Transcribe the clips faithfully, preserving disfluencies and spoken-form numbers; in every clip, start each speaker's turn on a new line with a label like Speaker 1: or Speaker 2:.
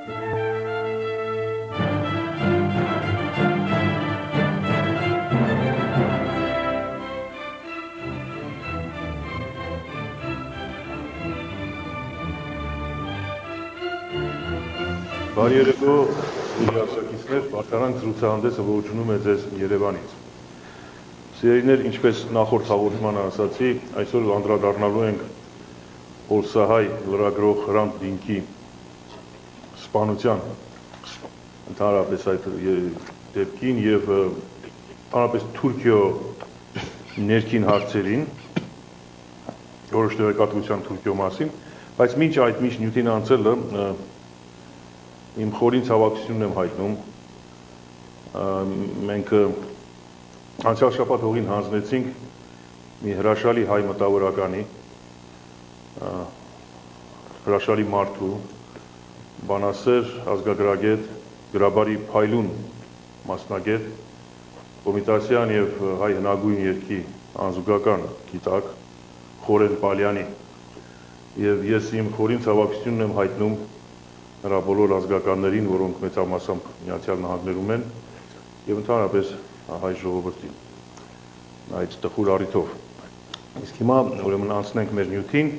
Speaker 1: Բարի երեկո, սիրելի աշակիցներ, Վարդանանք ցուցահանդեսը ողջունում է ձեզ Երևանից։ Սիրելիներ, ինչպես նախորդ հաղորդմանը ասացի, այսօր անդրադառնալու ենք պոլսահայ լրագրող Հրանտ Դինկի սպանության ընդհանրապես այդ դեպքին եւ ընդհանրապես Թուրքիո ներքին հարցերին, որոշ տեղեկատվության Թուրքիո մասին, բայց մինչ այդ միշտ նյութին անցելը իմ խորին ցավակցությունն եմ հայտնում, մենք անցյալ շաբաթ հողին հանձնեցինք մի հրաշալի հայ մտավորականի, հրաշալի մարդու, բանասեր, ազգագրագետ, գրաբարի փայլուն մասնագետ, կոմիտասյան եւ հայ հնագույն երգի անզուգական գիտակ Խորեն Պալյանի, եւ ես իմ խորին ցավակցությունն եմ հայտնում նրա բոլոր ազգականներին, որոնք մեծամասամբ Միացյալ Նահանգներում են, եւ ընդհանրապես հայ ժողովրդին այդ տխուր առիթով։ Իսկ հիմա ուրեմն անցնենք մեր նյութին,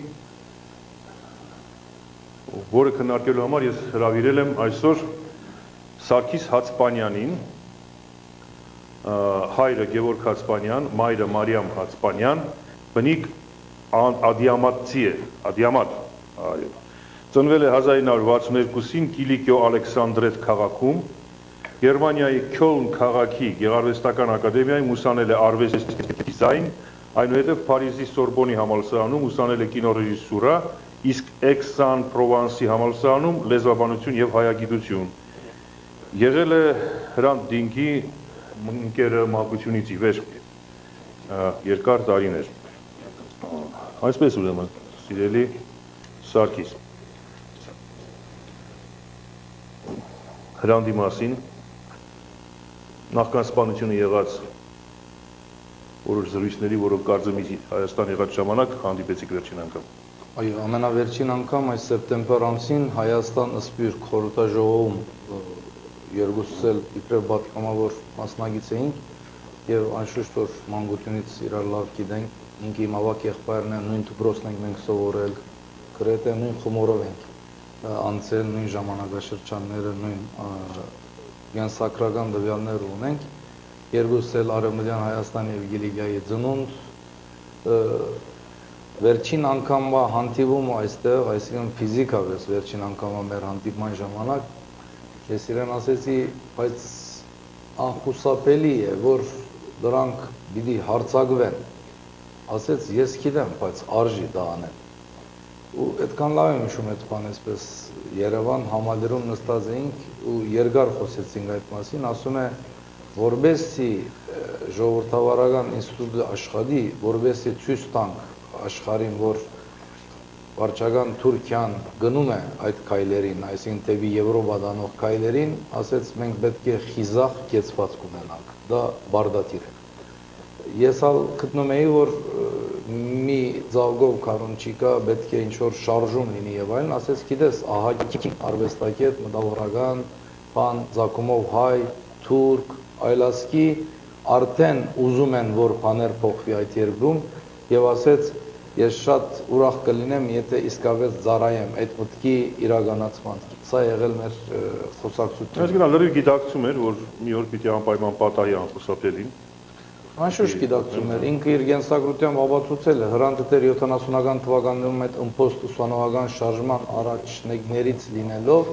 Speaker 1: որը քննարկելու համար ես հրավիրել եմ այսօր Սարգիս Հացպանյանին, հայրը Գևորգ Հացպանյան, մայրը Մարիամ Հացպանյան, բնիկ Ադիամատցի է, Ադիամատ, այո։ Ծնվել է հազար ինը հարյուր վաթսուներկուսին Կիլիկիո Ալեքսանդրետ քաղաքում, Գերմանիայի Քյոլն քաղաքի գեղարվեստական ակադեմիայում ուսանել է արվեստի դիզայն, այնուհետև Փարիզի Սորբոնի համալսարանում ուսանել է կինոռեժիսուրա, իսկ Էքսան-Պրովանսի համալսարանում լեզվաբանություն եւ հայագիտություն։ Եղել է Հրանտ Դինկի ընկերը մանկությունից ի վեր երկար տարիներ։ Այսպես ուրեմն, սիրելի Սարգիս, Հրանդի մասին, նախքան սպանությունը եղած որոշ զրույցների, որոնք կարծեմ Հայաստան եղած ժամանակ հանդիպեցիք վերջին անգամ։
Speaker 2: Այո, ամենավերջին անգամ այս սեպտեմբեր ամսին Հայաստան Սպիրտ խորհրդաժողովում երկուսս էլ իբրև պատգամավոր մասնագիծ էինք եւ անշուշտ որ մանկությունից իրար լավ գիտենք, ինքը իմ ավակ եղբայրն է, նույն դպրոցն ենք մենք սովորել, գրեթե նույն խմորով ենք անցել, նույն ժամանակաշրջանները, նույն կենսագրական տվյալներ ունենք, երկուսս էլ Արևմտյան Հայաստանի եւ Կիլիկիայի ծնունդ, վերջին անգամվա հանդիպումը այստեղ, այսինքն ֆիզիկապես վերջին անգամվա մեր հանդիպման ժամանակ, ես իրեն ասեցի, բայց անխուսափելի է, որ դրանք պիտի հարձակվեն, ասեց ես գիտեմ, բայց արժի դա անել։ Ու այդքան լավ եմ հիշում այդ բանը, այսպես Երևան համալիրում նստած էինք ու երկար խոսեցինք այդ մասին, ասում է, որբեսի ժողովրդավարական ինստիտուտը աշխատի, որբեսի ցույց տանք աշխարհին, որ վարչական Թուրքիան գնում է այդ քայլերին, այսինքն դեպի Եվրոպա տանող քայլերին, ասեց մենք պետք է խիզախ կեցվածք ունենանք, դա բարդատիր է։ Ես ալ գտնում էի, որ մի ձավգով քարոնչիկա պետք է ինչ-որ շարժում լինի եւ այլն, ասեց գիտես, ահագին արվեստագետ, մտավորական, բան, ցակումով հայ, թուրք, այլասկի արդեն ուզում են, որ բաներ փոխվի այդ երկրում եւ ասեց ես շատ ուրախ կլինեմ, եթե իսկապես ծառայեմ այդ մտքի իրականացման։ Սա եղել մեր խոսակցությունը։
Speaker 1: Այսինքն լրիվ գիտակցում էր, որ մի օր պիտի անպայման պատահի անխուսափելին։
Speaker 2: Անշուշտ գիտակցում էր, ինքը իր կենսագրությամբ ապացուցել է, Հրանտը դեռ յոթանասունական թվականներում այդ ըմպոստ ուսանողական շարժման առաջնեկներից լինելով,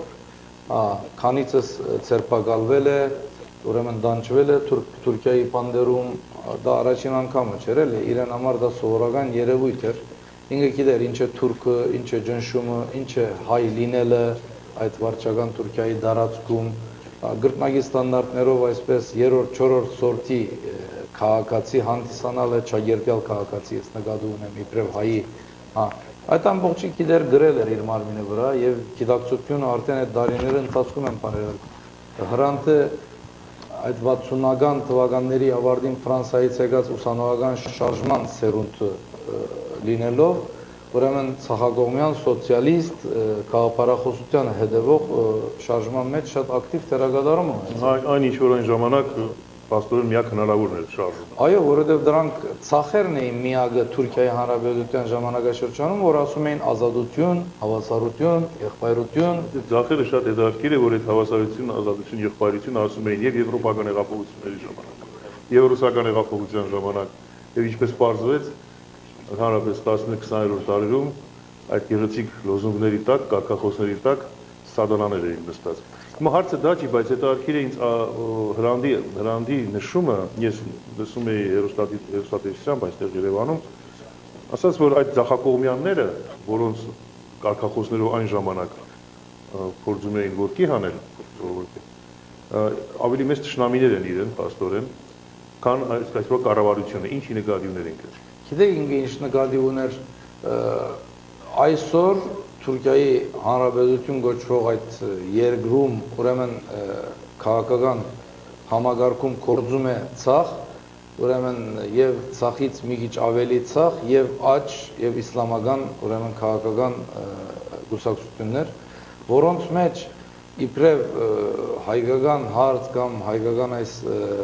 Speaker 2: քանիցս ցերպակալվել է, ուրեմն դանջվել է Թուրքիայի բանդերում, դա առաջին անգամը չէր, էլի իրեն համար դա սովորական երևույթ էր, ինքը գիտեր ինչ է թուրքը, ինչ է ջնշումը, ինչ է հայ լինելը այդ վարչական Թուրքիայի տարածքում, գրտնագի ստանդարտներով այսպես երրորդ, չորրորդ սորտի քաղաքացի հանդիսանալը չագերտյալ քաղաքացի ես նկատի ունեմ իբրև հայի, հա, այդ ամբողջը գիտեր գրել էր իր մարմինի վրա եւ գիտակցությունը արդեն այդ տարիների ընթացքում են բանել։ Հրանտը այդ վաթսունական թվականների ավարտին Ֆրանսիայից եկած ուսանողական շարժման սերունդը լինելով ուրեմն ցախագողմյան սոցիալիստ գաղափարախոսությանը հետևող շարժման մեջ շատ ակտիվ դերակատարում ունեցել։
Speaker 1: Այն ինչ որ այն ժամանակ պաստորեն միակ հնարավորն էր շարժումը։
Speaker 2: Այո, որովհետև դրանք ցախերն էին միակը Թուրքիայի Հանրապետության ժամանակաշրջանում, որ ասում էին ազատություն, հավասարություն, եղբայրություն։
Speaker 1: Ցախերը շատ հետաքրքիր է, որ այդ հավասարություն, ազատություն, եղբայրություն ասում էին եւ եվրոպական հեղափոխությունների ժամանակ, եւ ռուսական հեղափոխության ժամանակ, եւ ինչպես պարզվեց, ընդհանրապես տասնմեկ-քսաներորդ դարերում այդ գեղեցիկ լոզունգների տակ, կարգախոսների տակ սատանաներ էին նստած։ Հիմա հարցը դա չի, բայց հետաքրքիր է ինձ հրանդի հրանդի նշումը, ես լսում էի հեռուստատեսությամբ այստեղ Երևանում, ասաց, որ այդ ցախակողմյանները, որոնց կարգախոսներով այն ժամանակ փորձում էին գործի հանել, ավելի մեծ ճշնամիներ են իրեն, պաստորեն, քան այսպես կառավարությունը, ինչի նկատի ուներ ինքը։
Speaker 2: Գիտեք ինքը ինչ նկատի ուներ այսօր Թուրքիայի Հանրապետություն գոչվող այդ երկրում ուրեմն քաղաքական համագարկում կորձում է ցախ, ուրեմն եւ ցախից մի քիչ ավելի ցախ եւ աջ եւ իսլամական ուրեմն քաղաքական գուսակցություններ, որոնց մեջ իբրև հայկական հարց կամ հայկական այս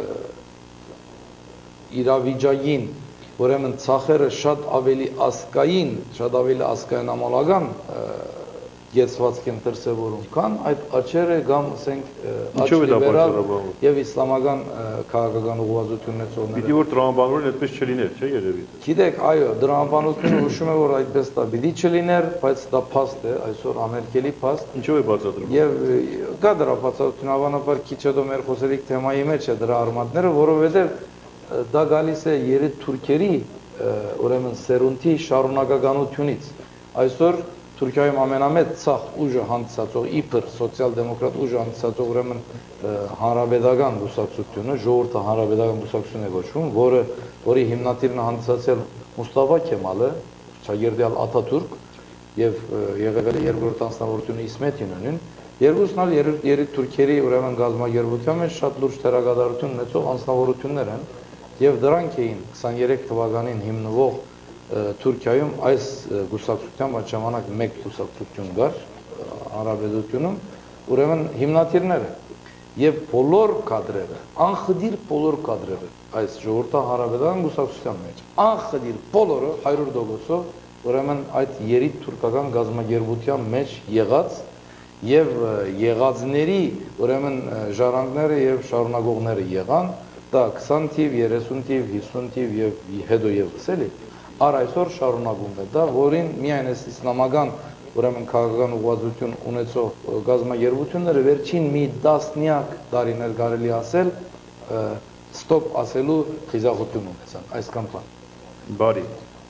Speaker 2: իրավիճակին ուրեմն ցախերը շատ ավելի ասկային, շատ ավելի ասկային ամալական գեցվածք են դրսևորում, քան այդ աչերը կամ ասենք աչ լիբերալ եւ իսլամական քաղաքական ուղղվածություններ ծովները։
Speaker 1: Պիտի որ տրամաբանորեն այդպես չլիներ, չէ՞ երևի։
Speaker 2: Գիտեք, այո, տրամաբանությունը հուշում է, որ այդպես դա պիտի չլիներ, բայց դա փաստ է, այսօր ամերիկելի փաստ։
Speaker 1: Ինչով է բացատրում։
Speaker 2: Եվ կա դրա բացատրություն, հավանաբար քիչ հետո մեր խոսելիք թեմայի մեջ է դրա արմատները, որովհետեւ դա գալիս է երեք թուրքերի ուրեմն սերունդի շարունակականությունից։ Այսօր Թուրքիայում ամենամեծ ցախ ուժը հանդիսացող իբր սոցիալ-դեմոկրատ ուժը հանդիսացող ուրեմն հանրապետական կուսակցությունը, ժողովրդի հանրապետական կուսակցություն է կոչվում, որը որի հիմնադիրն է հանդիսացել Մուստաֆա Քեմալը, Շագերդյալ Աթաթուրք եւ եղել է երկրորդ անձնավորությունը Իսմետ Ինոնին, երկուսն էլ երեք թուրքերի ուրեմն գազագերբության մեջ շատ լուրջ դերակատարություն ունեցող անձնավորություններ են եւ դրանք էին քսաներեք թվականին հիմնվող Թուրքիայում այս գուսակցությամբ այդ ժամանակ մեկ գուսակցություն կար Հանրապետությունում, ուրեմն հիմնադիրները եւ բոլոր կադրերը, անխդիր բոլոր կադրերը այս ժողովրդի հանրապետական գուսակցության մեջ, անխդիր բոլորը հարյուր տոկոսով ուրեմն այդ երեք թուրքական գազագերբության մեջ եղած եւ եղածների ուրեմն ժառանգները եւ շարունակողները եղան, դա քսան թիվ, երեսուն թիվ, հիսուն թիվ եւ հետո եւս էլի Առ այսօր շարունակում է դա, որին միայն այս իսլամական ուրեմն քաղաքական ուղղվածություն ունեցող գազագերբությունները վերջին մի տասնյակ տարիներ կարելի ասել ստոպ ասելու խիզախություն ունեցան, այսքան բան։
Speaker 1: Բարի,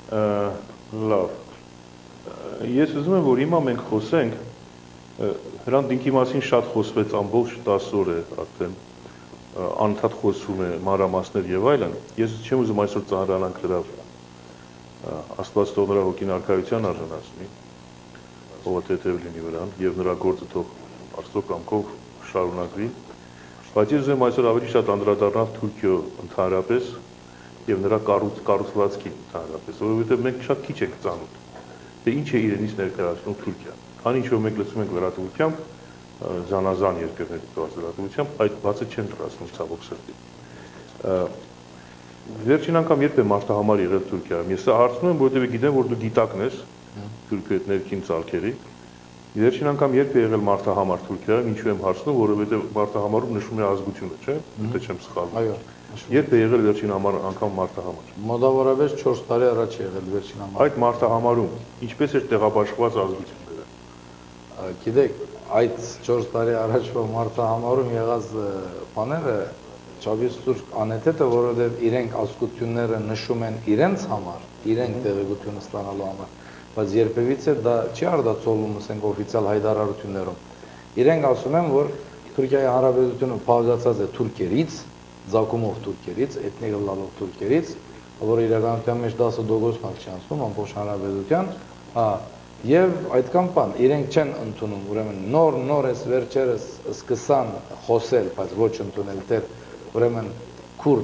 Speaker 1: լավ։ Ես ուզում եմ, որ հիմա մենք խոսենք, Հրանտ ինքի մասին շատ խոսվեց ամբողջ տասը օր է արդեն, անընդհատ խոսում է մանրամասներ եւ այլն։ Ես չեմ ուզում այսօր ծանրանանք դրա Աստված թող նրա հոգին արքայության արժանացնի, ով թեթև լինի վրան, եւ նրա գործը թող Աստծո կամքով շարունակվի, բայց ես ուզում եմ այսօր ավելի շատ անդրադառնալ Թուրքիո ընդհանրապես եւ նրա կառուցվածքին ընդհանրապես, որովհետեւ մենք շատ քիչ ենք ծանոթ, թե ինչ է իրենից ներկայացնում Թուրքիան։ Քանի ինչ որ մենք լսում ենք լրատվությամբ, զանազան երկրների լրատվությամբ, այդ բացը չեն դրացնում ցավոք սրտի։ Վերջին անգամ երբ է մարտահամար եղել Թուրքիայում, ես հարցնում եմ, որովհետև գիտեմ, որ դու գիտակն ես Թուրքիայի այդ ներքին ցալքերի։ Վերջին անգամ երբ է եղել մարտահամար Թուրքիայում, ինչու եմ հարցնում, որովհետև մարտահամարում նշվում է ազգությունը, չէ՞, եթե չեմ սխալվում։
Speaker 2: Այո։
Speaker 1: Երբ է եղել վերջին անգամ մարտահամար։
Speaker 2: Մոտավորապես չորս տարի առաջ է եղել վերջին անգամ։
Speaker 1: Այդ մարտահամարում ինչպես էր տեղաբաշխված ազգությունները։
Speaker 2: Գիտեք, այդ չորս տարի առաջվա մարտահամարում եղած բաները Չավիզ Սուրկ անհետ է, որովհետև իրենք ազգությունները նշում են իրենց համար, իրենք տեղեկությունը ստանալու համար, բայց երբևիցե դա չի արտացոլվում, ասենք օֆիցիալ հայտարարություններում։ Իրենք ասում են, որ Թուրքիայի Հանրապետությունը բաղկացած է թուրքերից, ցակումով թուրքերից, էթնիկ լալով թուրքերից, որը իրականության մեջ դասը տոկոսն չի անցնում ամբողջ հանրապետության, հա, եւ այդքան բան, իրենք չեն ընդունում, ուրեմն նոր նոր էս վերջերս սկսան խոսել, բայց ոչ ընդունել դեր ուրեմն քուրդ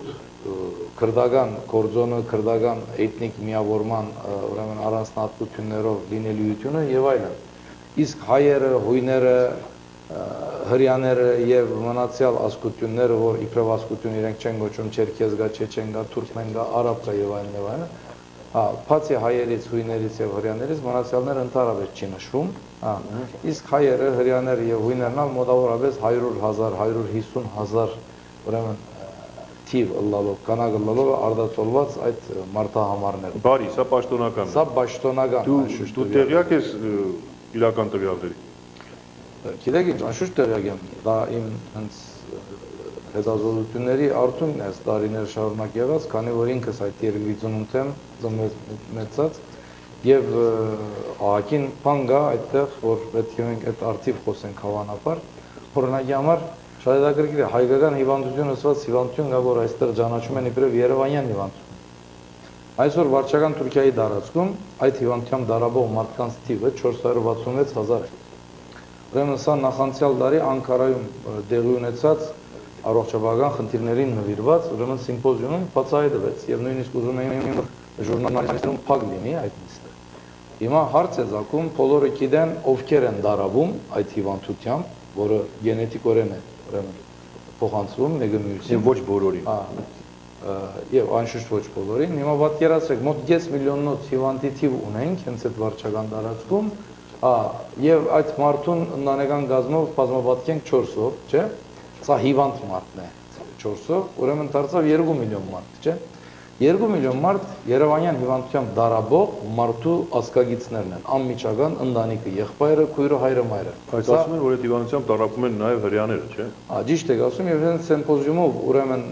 Speaker 2: քրդական կորձոնը, քրդական էթնիկ միավորման ուրեմն առանձնահատկություններով լինելիությունը եւ այլն։ Իսկ հայերը, հույները, հрьяաները եւ մնացյալ ազգությունները, որ իբրև ազգություն իրենք չեն գոչում չերքեզգա, չեչենգա, թուրքմենգա, արաբկա եւ այլն եւ այլն, հա, բացի հայերից, հույներից եւ հрьяաներից մնացյալները ընդհանրապես չի նշվում, հա, իսկ հայերը, հрьяաները եւ հույներն ալ մոտավորապես հարյուր հազար, հարյուր հիսուն հազար ուրեմն թիվ ըլլալով, կանագ ըլլալով արդացոլված այդ մարդահամարներ։
Speaker 1: Բարի, սա պաշտոնական է։
Speaker 2: Սա պաշտոնական,
Speaker 1: անշուշտ։ Դու տեղյակ ես իրական տվյալների։
Speaker 2: Գիտեք ինչ, անշուշտ տեղյակ եմ, դա իմ հենց հետազոտությունների արդյունքն է, տարիներ շարունակ եղած, քանի որ ինքս այդ երկրի ծնունդ եմ, մեծած, եւ ահագին բան կա այդտեղ, որ պետք է մենք այդ արդիվ խոսենք հավանաբար, օրինակի համար շատ հետաքրքիր է, հայկական հիվանդություն ասված հիվանդություն կա, որ այստեղ ճանաչում են իբրև երևանյան հիվանդություն։ Այսօր վարչական Թուրքիայի տարածքում այդ հիվանդությամբ դարաբող մարդկանց թիվը չորս հարյուր վաթսունվեց հազար է։ Ուրեմն սա նախանցյալ տարի Անկարայում տեղի ունեցած առողջապահական խնդիրներին նվիրված ուրեմն սիմպոզիումում բացահայտվեց եւ նույնիսկ ուզում էին ժուրնալիստներում փակ լինի այդ նիստը։ Հիմա հարց է ցակում, բոլորը գիտեն ովքեր են դարաբում այդ հիվանդությամբ, որը գենետիկորեն է ուրեմն փոխանցվում մեկը մյուսին։
Speaker 1: Ոչ բոլորին։
Speaker 2: Հա, եւ անշուշտ ոչ բոլորին։ Հիմա պատկերացրեք, մոտ կես միլիոնոց հիվանդի թիվ ունենք հենց այդ վարչական տարածքում, հա, եւ այդ մարդուն ընտանեկան գազմով բազմապատկենք չորսով, չէ՞։ Սա հիվանդ մարդն է չորսով, ուրեմն դարձավ երկու միլիոն մարդ, չէ՞։ երկու միլիոն մարդ Երևանյան հիվանդությամբ դարաբող մարդու ազգագիծներն են, անմիջական ընտանիքը, եղբայրը, քույրը, հայրը, մայրը։
Speaker 1: Բայց ասում են, որ այդ հիվանդությամբ դարաբում են նաև հрьяաները, չէ՞։
Speaker 2: Հա, ճիշտ եք ասում, եւ հենց սիմպոզիումով ուրեմն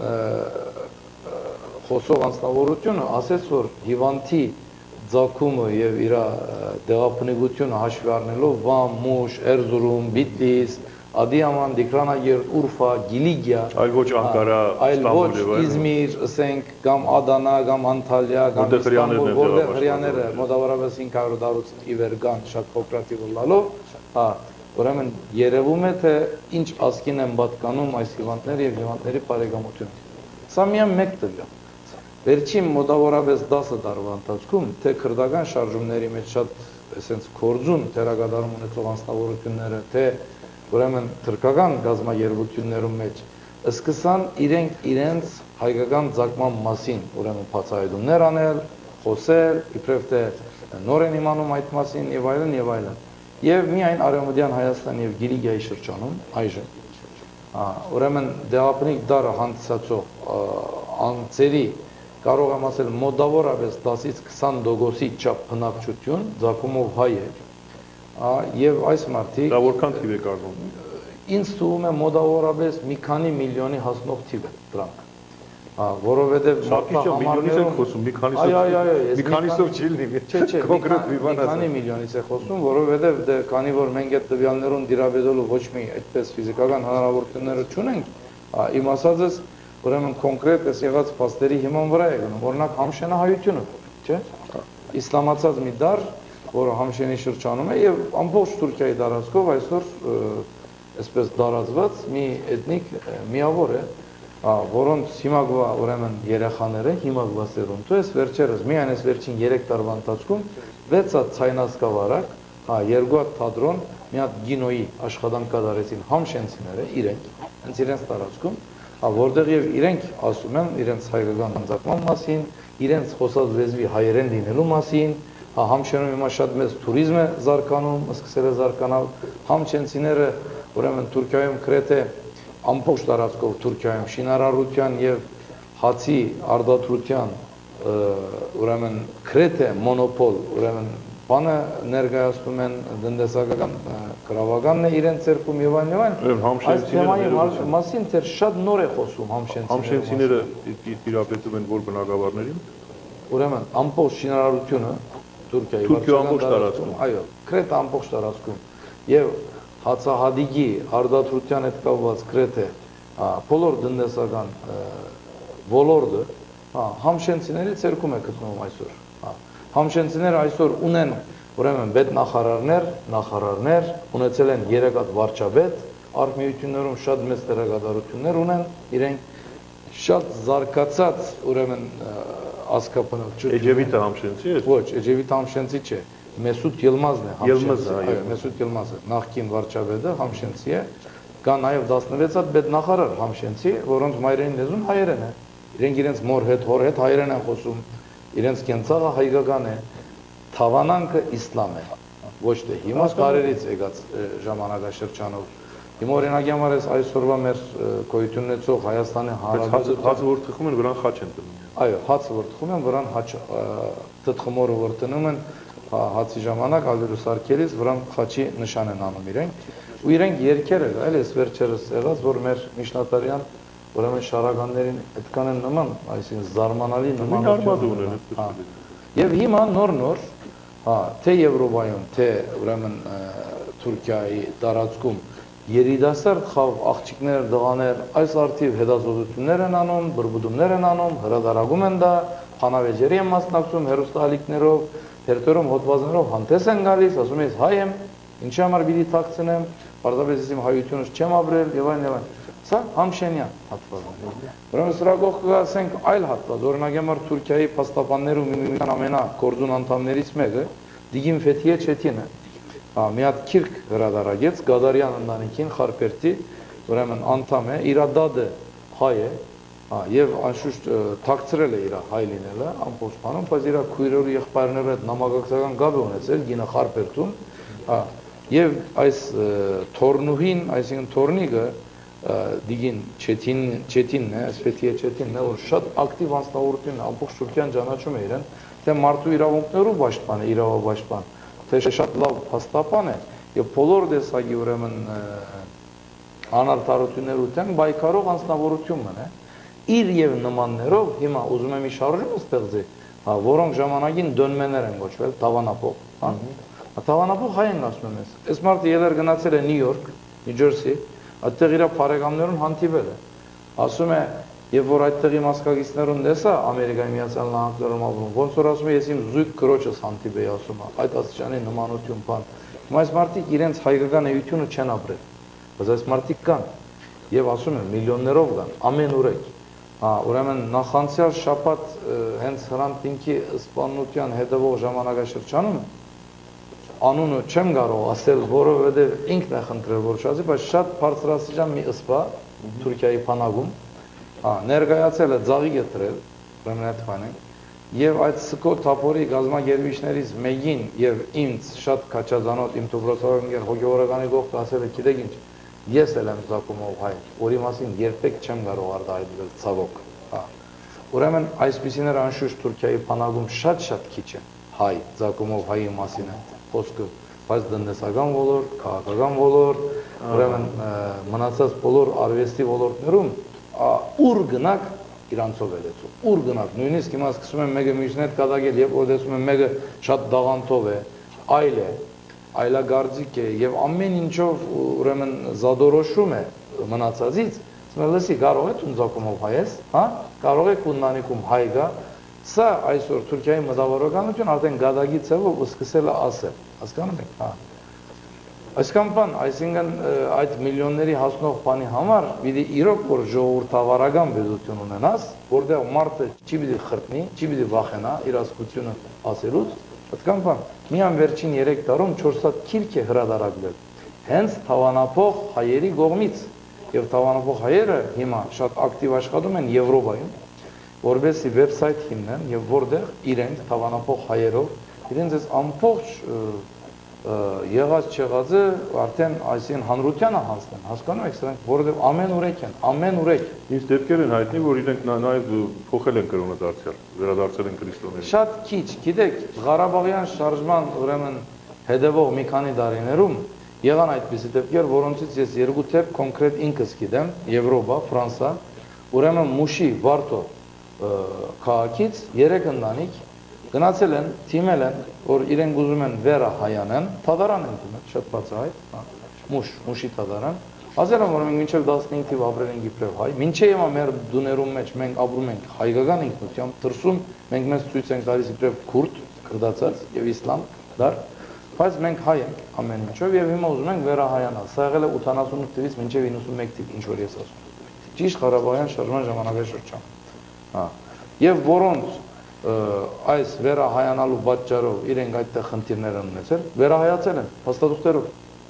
Speaker 2: խոսող անձնավորությունը ասեց, որ հիվանդի ձակումը եւ իր դեղաբնիկությունը հաշվի առնելով Վամ, Մուշ, Էրզուրում, Բիտլիս, Ադիաման, Դիկրանագերտ, Ուրֆա, Գիլիգիա,
Speaker 1: այլ ոչ Անկարա,
Speaker 2: այլ ոչ Իզմիր, ասենք, կամ Ադանա, կամ Անտալիա, կամ Իստանբուլ, որտեղ հрьяաները մոտավորապես հինգ հարյուր տարուց ի վեր կան շատ փոքրատիվ լալով, հա, ուրեմն երևում է թե ինչ ազգին են պատկանում այս հիվանդները եւ հիվանդների բարեկամությունը։ Սա միայն մեկ տվյալ։ Վերջին մոտավորապես դասը տարվա ընթացքում թե քրդական շարժումների մեջ շատ այսպես կորձուն թերագադարում ունեցող անձնավորությունները, թե ուրեմն թուրքական գազագերբություններում մեջ սկսան իրենք իրենց հայկական ցակման մասին ուրեմն բացահայտումներ անել, խոսել, իբրև թե նոր են իմանում այդ մասին եւ այլն եւ այլն։ Եվ միայն Արևմտյան Հայաստան եւ Գիլիգիայի շրջանում այժմ ուրեմն դեղաբնիկ դարը հանդիսացող անձերի կարող եմ ասել մոտավորապես դասից քսան տոկոսի չափ բնակչություն ցակումով հայ է։ Եվ այս մարդիկ
Speaker 1: դա որքան թիվ է կազմում։
Speaker 2: Ինձ թվում է մոտավորապես մի քանի միլիոնի հասնող թիվ է դրանք։ Որովհետև
Speaker 1: մարդահամարներում խոսում, մի քանիսով, մի քանիսով չի լինի։
Speaker 2: Չէ, չէ, մի քանի միլիոնից է խոսում, որովհետև դե քանի որ մենք այդ տվյալներուն դիրաբետելու ոչ մի այդպես ֆիզիկական հնարավորությունները չունենք, իմ ասածս ուրեմն կոնկրետ այս եղած փաստերի հիման վրա է գնում, օրինակ Համշենահայությունը, չէ՞։ Իսլամացած մի դար, որը Համշենի շրջանում է եւ ամբողջ Թուրքիայի տարածքով այսօր այսպես դարածված մի էթնիկ միավոր է, որոնց հիմագվա ուրեմն երեխաները, հիմագվա սերունդը, այս վերջերս միայն այս վերջին երեք տարվա ընթացքում վեց հատ ցայնասկավարակ, հա, երկու հատ թատրոն, մի հատ գինոյի աշխատանք կատարեցին համշենցիները իրենք, հենց իրենց տարածքում, որտեղ եւ իրենք ասում են իրենց հայկական անձակման մասին, իրենց խոսած լեզվի հայերեն լինելու մասին, Համշենում հիմա շատ մեծ туриզմ է զարգանում, սկսել է զարգանալ, համշենցիները ուրեմն Թուրքիայում գրեթե ամբողջ տարածքով Թուրքիայում շինարարության եւ հացի արտադրության ուրեմն գրեթե մոնոպոլ, ուրեմն բանը ներկայացնում են տնտեսական գրավականն է իրենց ձեռքում եւ այլն եւ այլն։ Այս թեմայի մասին դեռ շատ նոր է խոսում համշենցիները։
Speaker 1: Համշենցիները տիրապետում են որ բնակավարներին։
Speaker 2: Ուրեմն ամբողջ շինարարությունը Թուրքիայի
Speaker 1: ամբողջ տարածքում,
Speaker 2: այո, գրեթե ամբողջ տարածքում եւ հացահատիկի արտադրության հետ կապված գրեթե բոլոր տնտեսական ոլորտը համշենցիների ձեռքում է գտնվում այսօր։ Համշենցիները այսօր ունեն ուրեմն պետնախարարներ, նախարարներ, ունեցել են երեք հատ վարչապետ, արհմիություններում շատ մեծ դերակատարություններ ունեն իրենք շատ զարգացած ուրեմն ազգապնոց
Speaker 1: Էջևիտը համշենցի է։
Speaker 2: Ոչ, Էջևիտ Համշենցի չէ, Մեսուտ Ելմազն է
Speaker 1: Ելմազը,
Speaker 2: Համշենցի, այո, Մեսուտ Ելմազը, նախկին վարչապետը Համշենցի է, կա նաև տասնվեց հատ պետնախարար Համշենցի, որոնց մայրենի լեզուն հայերեն է, իրենք իրենց մոր հետ, հոր հետ հայերեն են խոսում, իրենց կենցաղը հայկական է, թավանանքը իսլամ է, ոչ թե հիմա տարերից եկած ժամանակաշրջանով։ Հիմա օրինակ համար ես այսօրվա մեր գոյություն ունեցող Հայաստանի Հանրապետության
Speaker 1: հացը որ թխում են վրան խաչ են տնում։
Speaker 2: Այո, հացը որ թխում են, վրան հաչ թխմորը որ տնում են հացի ժամանակ ալյուրը սարքելիս վրան խաչի նշան են անում իրենք ու իրենք երկեր էլ այլ էս վերջերս եղած որ մեր միջնատարյան ուրեմն շարականներին այդքան են նման, այսինքն զարմանալի նմանություն ունեն։ Եվ հիմա նոր-նոր, հա, թե Եվրոպայում, թե ուրեմն Թուրքիայի տարածքում երիտասարդ խավ աղջիկներ, դղաներ այս արդիվ հետազոտություններ են անում, բրբուդումներ են անում, հրադարագում են դա, փանավեճերի են մասնակցում, հերոստալիքներով, հերթերում հոդվածներով հանդես են գալիս, ասում ես հայ եմ, ինչի համար պիտի թաքցնեմ, պարզապես ես իմ հայությունս չեմ ապրել եւ այլն եւ այլն։ Սա Համշենյան հատվածն է։ Ուրեմն սրա կողքը ասենք այլ հատված, օրինակ համար Թուրքիայի փաստաբաններու միության ամենագործուն անդամներից մեկը Դիգին Ֆեթիե Չետինը մի հատ քիրք հրադարագեց Գադարյան ընտանիքին Խարպերտի, ուրեմն անդամ է, իր դադը հայ է, եւ անշուշտ թաքցրել է իր հայ լինելը ամբողջ բանում, բայց իր քույրերի եղբայրների հետ նամակակցական գաբ է ունեցել գինը Խարպերտում, եւ այս թորնուհին, այսինքն թորնիկը Դիգին Չետին Չետինն է, Ֆեթիե Չետինն է, որ շատ ակտիվ անձնավորություն է, ամբողջ Թուրքիան ճանաչում է իրեն, թե մարդու իրավունքներով պաշտպան է, իրավապաշտպան թե շատ լավ փաստաբան է եւ բոլոր տեսակի ուրեմն անարդարություններ ուտեն բայկարող անձնավորություն մնա իր եւ նմաններով հիմա ուզում եմ շարժում ստեղծի հա որոնք ժամանակին դոնմեներ են գոչվել տավանապող հա տավանապող հայ են ասում ես այս մարդը ելեր գնացել է Նյու Յորք Նյու Ջերսի այդտեղ իր բարեկամներուն հանդիպել է ասում է Եվ որ այդտեղի մասկագիցներուն տեսա Ամերիկայի Միացյալ Նահանգներում ապրում, ոնց որ ասում է ես իմ զույգ կրոջս հանդիպեի ասում է, այդ աստիճանի նմանություն բան։ Հիմա այս մարդիկ իրենց հայկական էությունը չեն ապրել, բայց այս մարդիկ կան եւ ասում եմ միլիոններով կան, ամենուրեք։ Հա, ուրեմն նախանցյալ շաբաթ հենց Հրանտ ինքի սպանության հետևող ժամանակաշրջանում անունը չեմ կարող ասել, որովհետեւ ինքն է խնդրել որ շացի, բայց շատ բարձրաստիճան մի ըսպա Թուրքիայի բանակում ներկայացել է ձաղի գտրել, ուրեմն այդ բանը, եւ այդ սկոտ թափորի գազագերբիչներից մեկին եւ ինձ շատ քաչազանոտ իմ դոբրոցավենգեր հոգեորականի կողքը ասել է գիտեք ինչ, ես էլ եմ զակումով հայ, որի մասին երբեք չեմ կարող արտահայտել ցավոք, հա։ Ուրեմն այսպիսիներ անշուշտ Թուրքիայի բանակում շատ-շատ քիչ են հայ, զակումով հայի մասին է խոսքը, բայց տնտեսական ոլորտ, քաղաքական ոլորտ, ուրեմն մնացած բոլոր արվեստի ոլորտներում ուր գնաք իրանցով է լեցում, ուր գնաք, նույնիսկ հիմա սկսում եմ մեկը միջներ կատակել և որ դեսում եմ մեկը շատ դաղանթով է, այլ է, այլագարձիկ է և ամեն ինչով ուրեմն զադորոշում է մնացածից, լսի կարող է տունձակումով հայ ես, կարող է կուննանիքում հայ գա, սա այսօր Թուրքիայի մտավորականություն արդեն գադագի ծևով սկսել է ասել, հասկանում եք, հա։ Այսքան բան, այսինքն այդ միլիոնների հասնող բանի համար պիտի իրոք որ ժողովրդավարական պետություն ունենաս, որտեղ մարդը չի պիտի խրտնի, չի պիտի վախենա իր ազգությունը ասելուց, այդքան բան, միայն վերջին երեք տարում չորս հատ քիրք է հրադարակվել, հենց թավանափող հայերի կողմից, եւ թավանափող հայերը հիմա շատ ակտիվ աշխատում են Եվրոպայում, որովհետեւ վեբսայթ հիմնեն եւ որտեղ իրենք թավանափող հայերով իրենց այս ամբողջ եղած չեղածը արդեն այսին հանրությանը հանձնեն, հասկանում եք սրանք, որովհետև ամեն ուրեք են, ամեն ուրեք։
Speaker 1: Ինչ դեպքեր են հայտնի, որ իրենք նաև փոխել են կրոնը դարձյալ, վերադարձել են քրիստոնեին։
Speaker 2: Շատ քիչ, գիտեք, Ղարաբաղյան շարժման ուրեմն հետևող մի քանի տարիներում եղան այդպիսի դեպքեր, որոնցից ես երկու դեպք կոնկրետ ինքս գիտեմ, Եվրոպա, Ֆրանսա, ուրեմն Մուշի Վարտո քաղաքից երեք ընտանիք գնացել են, թիմել են, որ իրենք ուզում են վերա հայանեն, թադարան են թիմել, շատ բացահայտ, մուշ, մուշի թադարան, ասել են, որ մենք մինչև տասնհինգ թիվ ապրել ենք իբրև հայ, մինչև հիմա մեր դուներում մեջ մենք ապրում ենք հայկական ինքնությամբ, դրսում մենք մեզ ցույց ենք տալիս իբրև քուրդ, քրդացած եւ իսլամ դար, բայց մենք հայ ենք ամեն ինչով եւ հիմա ուզում ենք վերա հայանալ, սա եղել է ութանասունութ թվից մինչև իննսունմեկ թիվ, ինչ որ ես ասում ճիշտ Ղարաբաղյան շարժման ժամանակաշրջան։ Հա։ Եվ որոնց այս վերահայանալու պատճառով իրենք այդտեղ խնդիրներ են ունեցել, վերահայացել են փաստաթղթերով։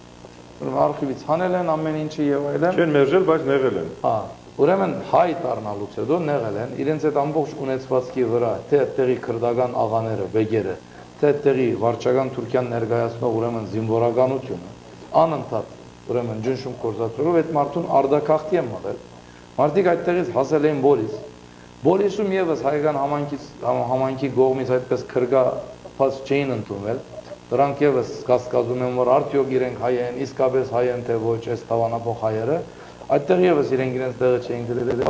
Speaker 2: Արխիվից հանել են ամեն ինչը եւ այլն։
Speaker 1: Չեն մերժել, բայց նեղել են։
Speaker 2: Հա, ուրեմն հայ դառնալուց հետո նեղել են իրենց այդ ամբողջ ունեցվածքի վրա, թե այդտեղի քրդական աղաները, բեգերը, թե այդտեղի վարչական Թուրքիան ներկայացնող ուրեմն զինվորականությունը, անընդհատ ուրեմն ջնշում կորզածելով այդ մարդուն արդակախտի են մղել։ Մարդիկ այդտեղից հասել էին Բոլիս։ Բոլիսում եւս հայկական համայնքից համայնքի կողմից այդպես քրգափած չէին ընդունվել։ Դրանք եւս կասկածում են, որ արդյոք իրենք հայ են, իսկապես հայ են թե ոչ, այս տավանապող հայերը, այդտեղ եւս իրենք իրենց տեղը չէին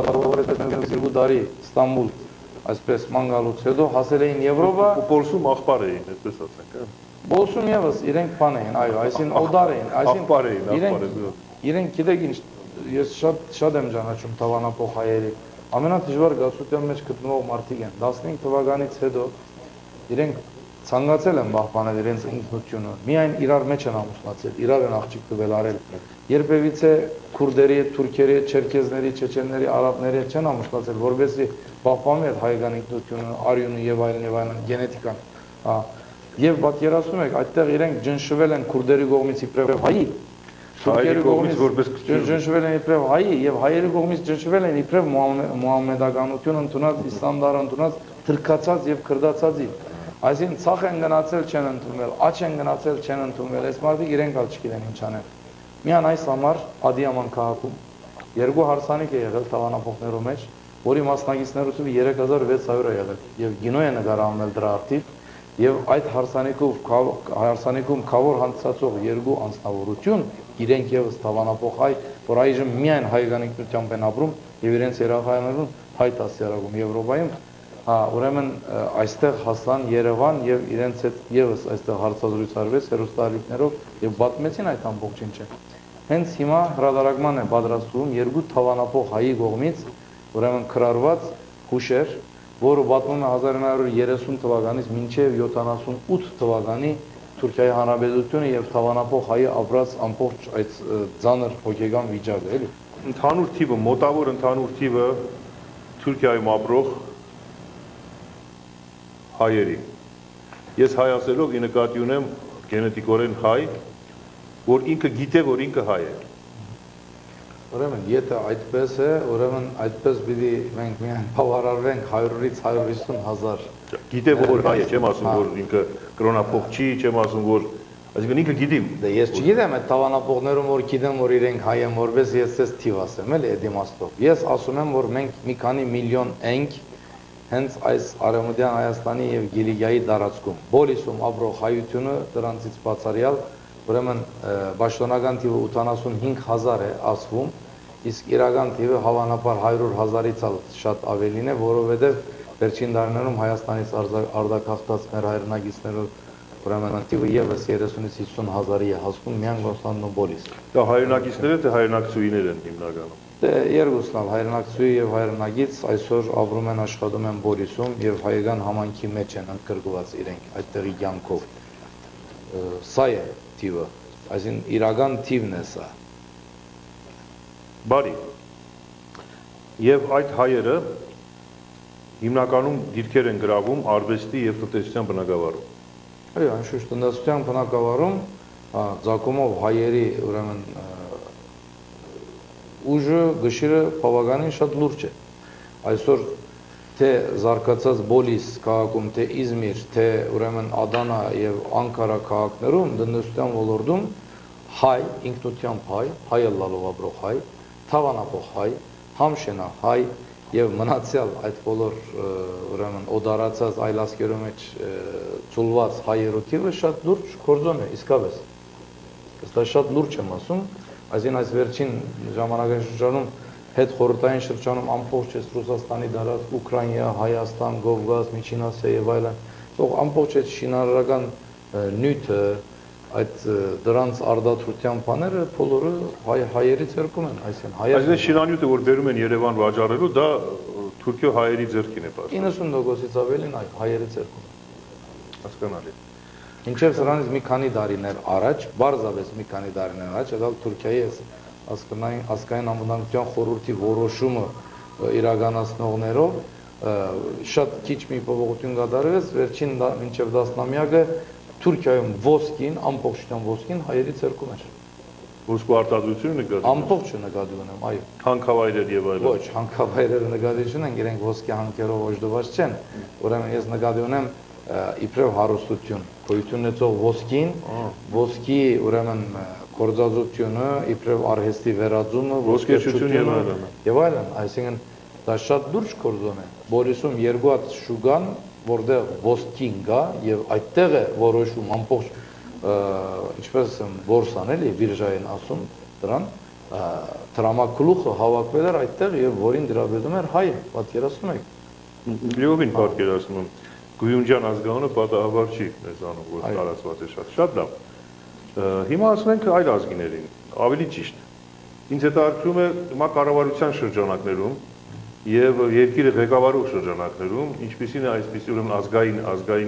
Speaker 2: գտել, երկու տարի Ստամբուլ, այսպես ման գալուց հետո հասել էին Եվրոպա,
Speaker 1: Բոլսում աղբար էին, այդպես ասենք, հա։
Speaker 2: Բոլսում եւս իրենք բան էին, այո, այսին օդար էին,
Speaker 1: աղբար էին, աղբար
Speaker 2: այսին իրենք գիտեք ինչ, ես շատ շատ եմ ճանաչում տավանապող հայերի, ամենադժվար գացության մեջ գտնվող մարդիկ են, տասնհինգ թվականից հետո իրենք ցանկացել են պահպանել իրենց ինքնությունը, միայն իրար մեջ են ամուսնացել, իրար են աղջիկ տվել արել։ Երբևիցե քուրդերի, թուրքերի, չերքեզների, չեչենների, արաբների չեն ամուսնացել, որովհետեւ պահպանում են հայկական ինքնությունը, արյունը եւ այլն եւ այլն, գենետիկան։ Հա։ Եվ պատկերացնում եք, այդտեղ իրենք ջնշվել են քուրդերի կողմից իբրև հայի, թուրքերի կողմից որպես ջնշվել են իբրև հայի եւ հայերի կողմից ջնշվել են իբրև մուհամեդականություն ընդունած, իսլամդար ընդունած, թրքացած եւ քրդացածի։ Այսինքն ցախ են գնացել, չեն ընդունվել, աչ են գնացել, չեն ընդունվել, այս մարդիկ իրենք ալ չգիտեն ինչ անեն։ Միան այս համար Ադիաման քաղաքում երկու հարսանիք է եղել տավանապողներու մեջ, որի մասնակիցներու երեք հազար վեց հարյուր է եղել եւ գինո է նկարահանել դրա արդիվ եւ այդ հարսանիքով հարսանիքում կավոր հանդիսացող երկու անձնավորություն իրենք եւս տավանապող հայ, որ այժմ միայն հայկական ինքնությամբ են ապրում եւ իրենց երախայիններուն հայ դասյարակում Եվրոպայում։ Հա, ուրեմն այստեղ հասան Երևան եւ իրենց հետ եւս այստեղ հարցազրույց արվեց հերոստալիկներով եւ պատմեցին այդ ամբողջ ինչը։ Հենց հիմա հրադարակման է պատրաստվում երկու թավանապող հայի կողմից, ուրեմն քրարված հուշեր, որը պատմում է հազար ինը հարյուր երեսուն թվականից մինչեւ յոթանասունութ թվականի Թուրքիայի Հանրապետությունը եւ թավանապող հայի ապրած ամբողջ այդ ծանր հոգեգան վիճակը, էլի։
Speaker 1: Ընդհանուր թիվը, մոտավոր ընդհանուր թիվը Թուրքիայում ապրող հայերի։ Ես հայ ասելով ի նկատի ունեմ գենետիկորեն հայ, որ ինքը գիտե, որ ինքը հայ է։
Speaker 2: Ուրեմն, եթե այդպես է, ուրեմն այդպես պիտի մենք միայն բավարարվենք հարյուրից հարյուր հիսուն հազար։
Speaker 1: Գիտե, որ հայ է, չեմ ասում, որ ինքը կրոնափող չի, չեմ ասում, որ այսինքն ինքը գիտի։
Speaker 2: Դե ես չգիտեմ այդ տավանապողներում, որ գիտեմ, որ իրենք հայ են, որպես ես ես թիվ ասեմ, էլի այդ իմաստով։ Ես ասում եմ, որ մենք մի քանի միլիոն ենք հենց այս Արևմտյան Հայաստանի եւ Գիլիգիայի տարածքում Բոլիսում ապրող հայությունը դրանցից բացառյալ ուրեմն պաշտոնական թիվը ութանասունհինգ հազար է ասվում, իսկ իրական թիվը հավանաբար հարյուր հազարից շատ ավելին է, որովհետեւ վերջին տարիներում Հայաստանից արձակախտած մեր հայրենակիցներով ուրեմն թիվը եւս երեսունից հիսուն հազարի է հասնում միայն Կոնստանտինո Բոլիս։
Speaker 1: Դա հայրենակիցները թե հայրենակցուիներ են հիմնականում։
Speaker 2: Դե երկուսն էլ հայրենակցուի եւ հայրենագից այսօր ապրում են աշխատում են Բոլիսում եւ հայկական համայնքի մեջ են ընդգրկված իրենք այդտեղի կյանքով։ Սա է թիվը, այսինքն իրական թիվն է սա։
Speaker 1: Բարի։ Եվ այդ հայերը հիմնականում դիրքեր են գրավում արվեստի եւ տնտեսության բնագավառում։
Speaker 2: Այո, անշուշտ տնտեսության բնագավառում ցակումով հայերի ուրեմն ուժը գշիրը բավականին շատ լուրջ է։ Այսօր թե զարգացած Բոլիս քաղաքում, թե Իզմիր, թե ուրեմն Ադանա եւ Անկարա քաղաքներում տնտեսության ոլորտում հայ, ինքնությամբ հայ, հայ ելլալով ապրող հայ, թավանապող հայ, համշենա հայ եւ մնացյալ այդ բոլոր ուրեմն օդարացած այլ ասկերու մեջ ծուլված հայերու թիվը շատ լուրջ կորձոն է, իսկապես։ Դա շատ լուրջ եմ ասում, այսին այս վերջին ժամանակաշրջանում հետ խորհրդային շրջանում ամբողջ այս Ռուսաստանի դարած Ուկրաինա, Հայաստան, Կովկաս, Միջին Ասիա եւ այլն, թող ամբողջ այդ շինարարական նյութը, այդ դրանց արդարության բաները բոլորը հայ հայերի ձեռքում են, այսինքն հայերը։
Speaker 1: Այսինքն շինանյութը, որ բերում են Երևան վաճառելու, դա Թուրքիո հայերի ձեռքին է պարզ։
Speaker 2: իննսուն տոկոսից ավելին այ հայերի ձեռքում է։
Speaker 1: Հասկանալի։
Speaker 2: Մինչև սրանից մի քանի տարիներ առաջ, բարձրապես մի քանի տարիներ առաջ, դա Թուրքիայի ազգային ազգային անվտանգության խորհրդի որոշումը իրականացնողներով շատ քիչ մի փոփոխություն կատարվեց, վերջին մինչև դասնամյակը Թուրքիայում ոսկին, ամբողջությամբ ոսկին հայերի ցերկում էր։
Speaker 1: Ոսկու արտադրությունը նկատի։
Speaker 2: Ամբողջը նկատի ունեմ, այո։
Speaker 1: Հանքավայրեր եւ այլն։
Speaker 2: Ոչ, հանքավայրերը նկատի չունեն, իրենք ոսկի հանքերով օժտված չեն։ Ուրեմն ես նկատի ունեմ իբրև հարստություն, գոյություն ունեցող ոսկին, ոսկի ուրեմն գործազությունը, իբրև արհեստի վերածումը,
Speaker 1: ոսկերչությունը եւ այլն։
Speaker 2: Եվ այլն, այսինքն դա շատ լուրջ գործոն է։ Բորիսում երկու հատ շուգան, որտեղ ոսկին կա եւ այդտեղ է որոշում ամբողջ ինչպես բորսան էլի բիրժային ասում դրան տրամակլուխը հավաքվել էր այդտեղ եւ որին դրաբերում էր հայը, պատկերացնում եք։
Speaker 1: Լիովին պատկերացնում եմ։ Գույունջան ազգանունը պատահաբար չի մեզանում, որ տարածված է շատ։ Շատ լավ։ Հիմա ասենք այլ ազգիներին, ավելի ճիշտ։ Ինձ հետաքրքրում է հիմա կառավարության շրջանակներում եւ երկիրը ղեկավարող շրջանակներում ինչպիսին է այսպիսի ուրեմն ազգային ազգային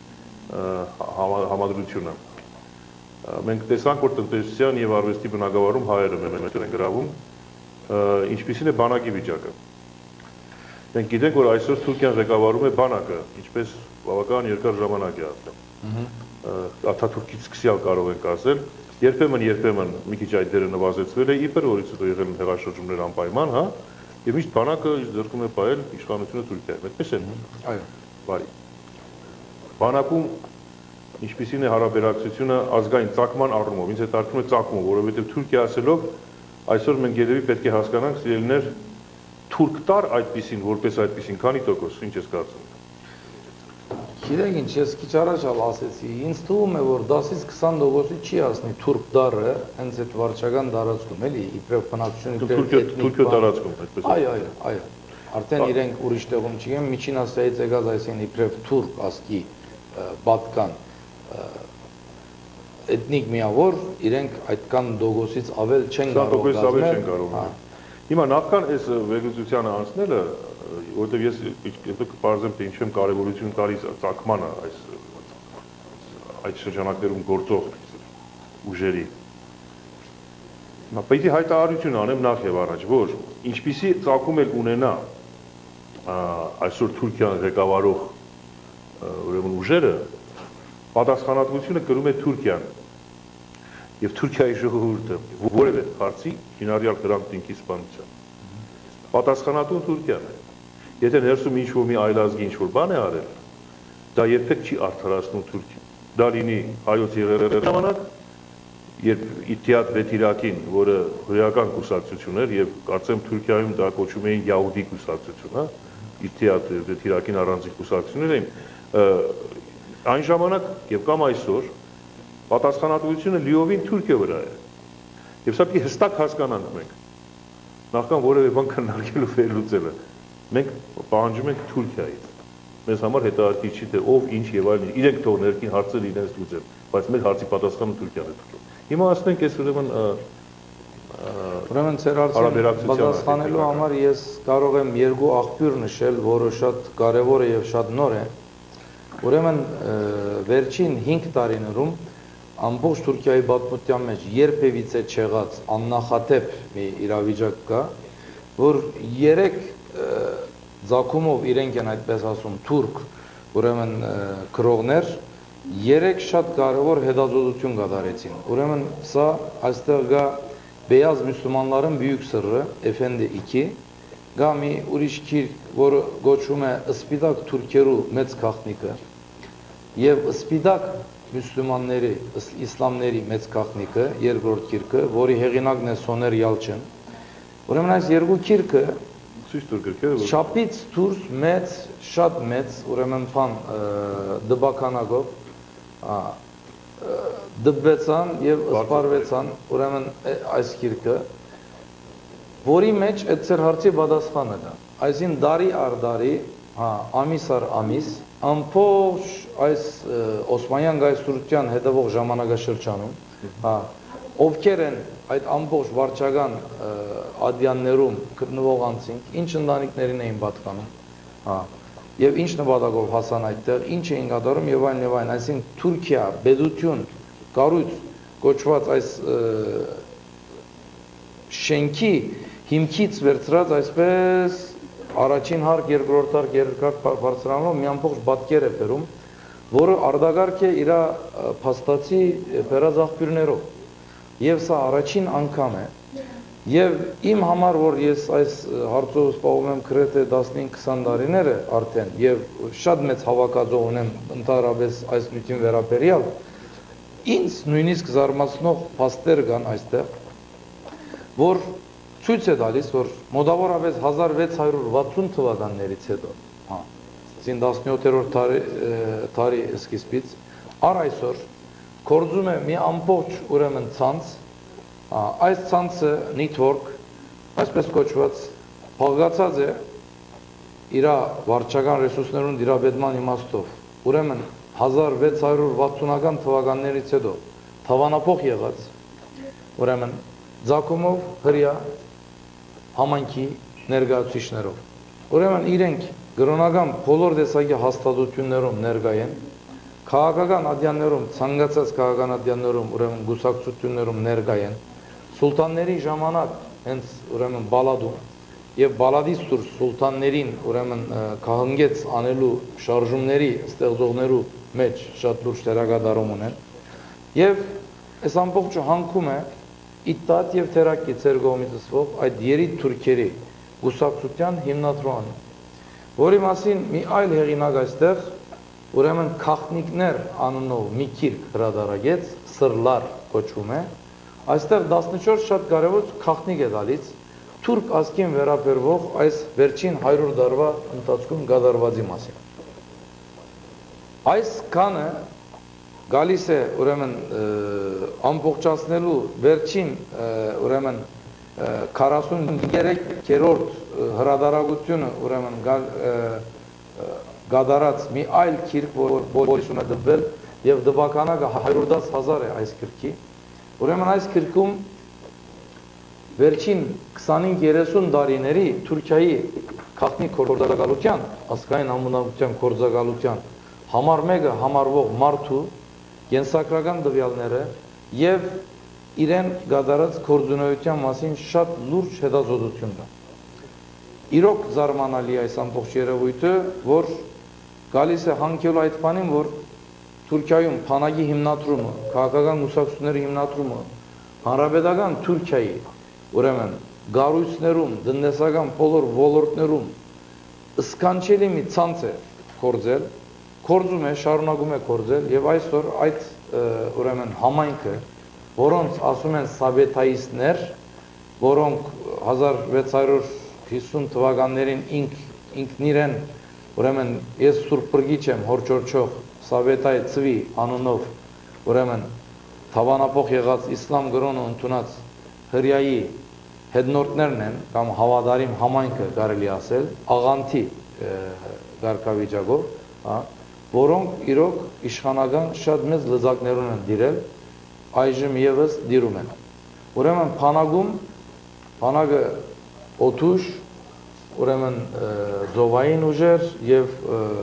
Speaker 1: համադրությունը։ Մենք տեսանք, որ տնտեսության եւ արվեստի բնագավառում հայերը մեծ են գրավում, ինչպիսին է բանակի վիճակը։ Մենք գիտենք, որ այսօր Թուրքիան ղեկավարում է բանակը, ինչպես բավական երկար ժամանակ է արդեն։ Աթաթուրքից սկսյալ կարող ենք ասել, երբեմն երբեմն մի քիչ այդ դերը նվազեցվել է, իբր որից հետո եղել են հեղաշրջումներ անպայման, հա, եւ միշտ բանակը իր ձեռքում է պահել իշխանությունը Թուրքիայում, այդպես է։
Speaker 2: Այո։
Speaker 1: Բարի։ Բանակում ինչպիսին է հարաբերակցությունը ազգային ծագման առումով, ինձ հետաքրքրում է ծագումը, որովհետև Թուրքիա ասելով այսօր մենք երևի պետք է հասկանանք, սիրելիներ, թուրք տար այդպիսին, որպես այդպիսին, քանի տոկոս, ինչ ես կարծում։
Speaker 2: Գիտեք ինչ, ես քիչ առաջ ալ ասեցի, ինձ թվում է, որ դասից քսան տոկոսի չի ասնի թուրք դառը, հենց այդ վարչական տարածքում, էլի, իբրև բնակչություն,
Speaker 1: Թուրքիո տարածքում, այդպես։
Speaker 2: Այո, այո, այո։ Արդեն իրենք ուրիշ տեղում չգեն, Միջին Ասիայից եկած այսին իբրև թուրք ազգի պատկան էթնիկ միավոր, իրենք այդքան տոկոսից ավել չեն կարող
Speaker 1: կազմել։ Հիմա նախքան այս վերլուծությանը անցնելը, որտեղ ես հետո կպարզեմ, թե ինչու եմ կարևորություն տալիս ծագմանը այս այդ շրջանակներում գործող ուժերի։ Հիմա պետք է հայտարարություն անեմ նախ եւ առաջ, որ ինչպիսի ծագում էլ ունենա այսօր Թուրքիան ղեկավարող ուրեմն ուժերը, պատասխանատվությունը կրում է Թուրքիան եւ Թուրքիայի ժողովուրդը որևէ հարցի հինարյալ դրանք դինքի սպանության։ Պատասխանատուն Թուրքիան է։ Եթե ներսում ինչ-որ մի այլազգի ինչ-որ բան է արել, դա երբեք չի արդարացնում Թուրքիան։ Դա լինի հայոց եղերել ժամանակ, երբ Իթիադ Վետիրակին, որը հրեական կուսակցություն էր եւ կարծեմ Թուրքիայում դա կոչում էին Յահուդի կուսակցություն, հա, Իթիադ Վետիրակին առանձին կուսակցություններ էին, այն ժամանակ եւ կամ այսօր պատասխանատվությունը լիովին Թուրքիա վրա է։ Եվ սա պիտի հստակ հասկանանք մենք։ Նախքան որևէ բան քննարկելու վերլուծելը, մենք պահանջում ենք Թուրքիայից։ Մեզ համար հետաքրքիր չի թե ով, ինչ եւ այլն, իրենք թող ներքին հարցեր իրենց լուծեն, բայց մեր հարցի պատասխանը Թուրքիան է տալու։ Հիմա ասենք այս ուրեմն
Speaker 2: ուրեմն ծեր հարցին պատասխանելու համար ես կարող եմ երկու աղբյուր նշել, որը շատ կարևոր է եւ շատ նոր է։ Ուրեմն վերջին հինգ տարիներում ամբողջ Թուրքիայի պատմության մեջ երբևիցե չեղած աննախադեպ մի իրավիճակ կա, որ երեք ձակումով իրենք են այդպես ասում թուրք, ուրեմն գրողներ, երեք շատ կարևոր հետազոտություն կատարեցին։ Ուրեմն սա այստեղ գա Beyaz Müslümanların Büyük Sırrı, Efendi iki, գա մի ուրիշ գիրք, որը գոչվում է Սպիտակ Թուրքերու մեծ քաղաքնիկը, եւ Սպիտակ Müslümanների, իսլամների մեծ քաղաքնիկը, երկրորդ գիրքը, որի հեղինակն է Սոներ Յալչին։ Ուրեմն այս երկու գիրքը շապից դուրս մեծ, շատ մեծ, ուրեմն բան դբականակով դբվեցան եւ սպարվեցան, ուրեմն այս գիրքը, որի մեջ այդ ծեր հարցի պատասխանը կա։ Այսին դարի առ դարի, հա, ամիս առ ամիս, ամբողջ այս Օսմանյան գայստրության հետևող ժամանակաշրջանում, հա, ովքեր են այդ ամբողջ վարչական ադյաններում գտնվող անձինք, ինչ ընտանիքներին էին պատկանում, հա, եւ ինչ նպատակով հասան այդտեղ, ինչ էին կատարում եւ այլն եւ այլն, այսինքն Թուրքիա, Բեդություն, կառույց կոչված այս շենքի հիմքից վերցրած այսպես առաջին հարկ, երկրորդ հարկ, երրորդ հարկ բարձրանալով մի ամբողջ պատկեր է բերում, որը արդագարգ է իր փաստացի բերած աղբյուրներով։ Եվ սա առաջին անգամ է, եւ իմ համար, որ ես այս հարցով զբաղվում եմ գրեթե տասնհինգ քսան տարիներ է արդեն, եւ շատ մեծ հավաքածու ունեմ ընդհանրապես այս նյութին վերաբերյալ, ինձ նույնիսկ զարմացնող փաստեր կան այստեղ, որ ցույց է տալիս, որ մոտավորապես հազար վեց հարյուր վաթսուն թվականներից հետո, հա, տասնյոթերորդ տարի, տարի սկիզբից, առ այսօր գործում է մի ամբողջ ուրեմն ցանց, այս ցանցը network, այսպես կոչված, փոխկացած է իր վարչական ռեսուրսներուն դիրապետման իմաստով, ուրեմն հազար վեց հարյուր վաթսունական թվականներից հետո թավանափոխ եղած, ուրեմն ձակումով հրյա համայնքի ներկայացուցիչներով։ Ուրեմն իրենք գրոնական բոլոր տեսակի հաստատություններում ներկայ են, քաղաքական ադյաններում, ցանկացած քաղաքական ադյաններում, ուրեմն գուսակցություններում ներկայ են, սուլտանների ժամանակ հենց ուրեմն բալադում եւ բալադից դուրս սուլտաններին ուրեմն քահնգեց անելու շարժումների ստեղծողներու մեջ շատ լուրջ դերակատարում ունեն եւ այս ամբողջը հանգում է իտտատ եւ թերակի ծեր կողմից ըսվող այդ երիտ թուրքերի գուսակցության հիմնադրման, որի մասին մի այլ հեղինակ այստեղ ուրեմն քախնիկներ անունով մի գիրք հրատարակեց, սրլար կոչվում է, այստեղ տասնչորս շատ կարևոր քախնիկ է տալիս թուրք ազգին վերաբերվող այս վերջին հարյուր տարվա ընթացքում կատարվածի մասին։ Այս քանը գալիս է ուրեմն ամբողջացնելու վերջին ուրեմն քառասուններորդ հրադարագությունը ուրեմն գադարած մի այլ քիրք, որ ուսում է դպվել եւ դպականակը հարյուր դաս հազար է այս քիրքի, ուրեմն այս քիրքում վերջին քսանհինգ երեսուն տարիների Թուրքիայի քաղաքնիկ գործակալության, ազգային ամբողջության գործակալության համար մեկը համարվող մարդու կենսագրական տվյալները եւ իրեն գդարած գործունեության մասին շատ լուրջ հետազոտություն կա։ Իրոք զարմանալի այս ամբողջ երևույթը, որ գալիս է հանգելու այդ բանին, որ Թուրքիայում փանագի հիմնադրումը, քաղաքական կուսակցությունների հիմնադրումը, հանրապետական Թուրքիայի, ուրեմն գառույցներում, տնտեսական բոլոր ոլորտներում սքանչելի մի ցանց է գործել, գործում է, շարունակում է գործել եւ այսօր այդ ուրեմն համայնքը, որոնց ասում են սաբետայիստներ, որոնք հազար վեց հարյուր հիսուն թվականներին ինքն իրեն, ուրեմն ես Սուրբ Բրգիչ եմ, հորչորչող Սաբետայ Ծվի անունով, ուրեմն թավանափոխ եղած իսլամ գրոնը ընդունած հրյայի հետնորդներն են, կամ հավատարիմ համայնքը կարելի ասել, աղանթի գարկավիճակով, որոնք իրոք իշխանական շատ մեծ լծակներուն են դիրել, այժմ եւս դիրում են։ Ուրեմն փանագում, փանագը օթուշ, ուրեմն զովային ուժեր եւ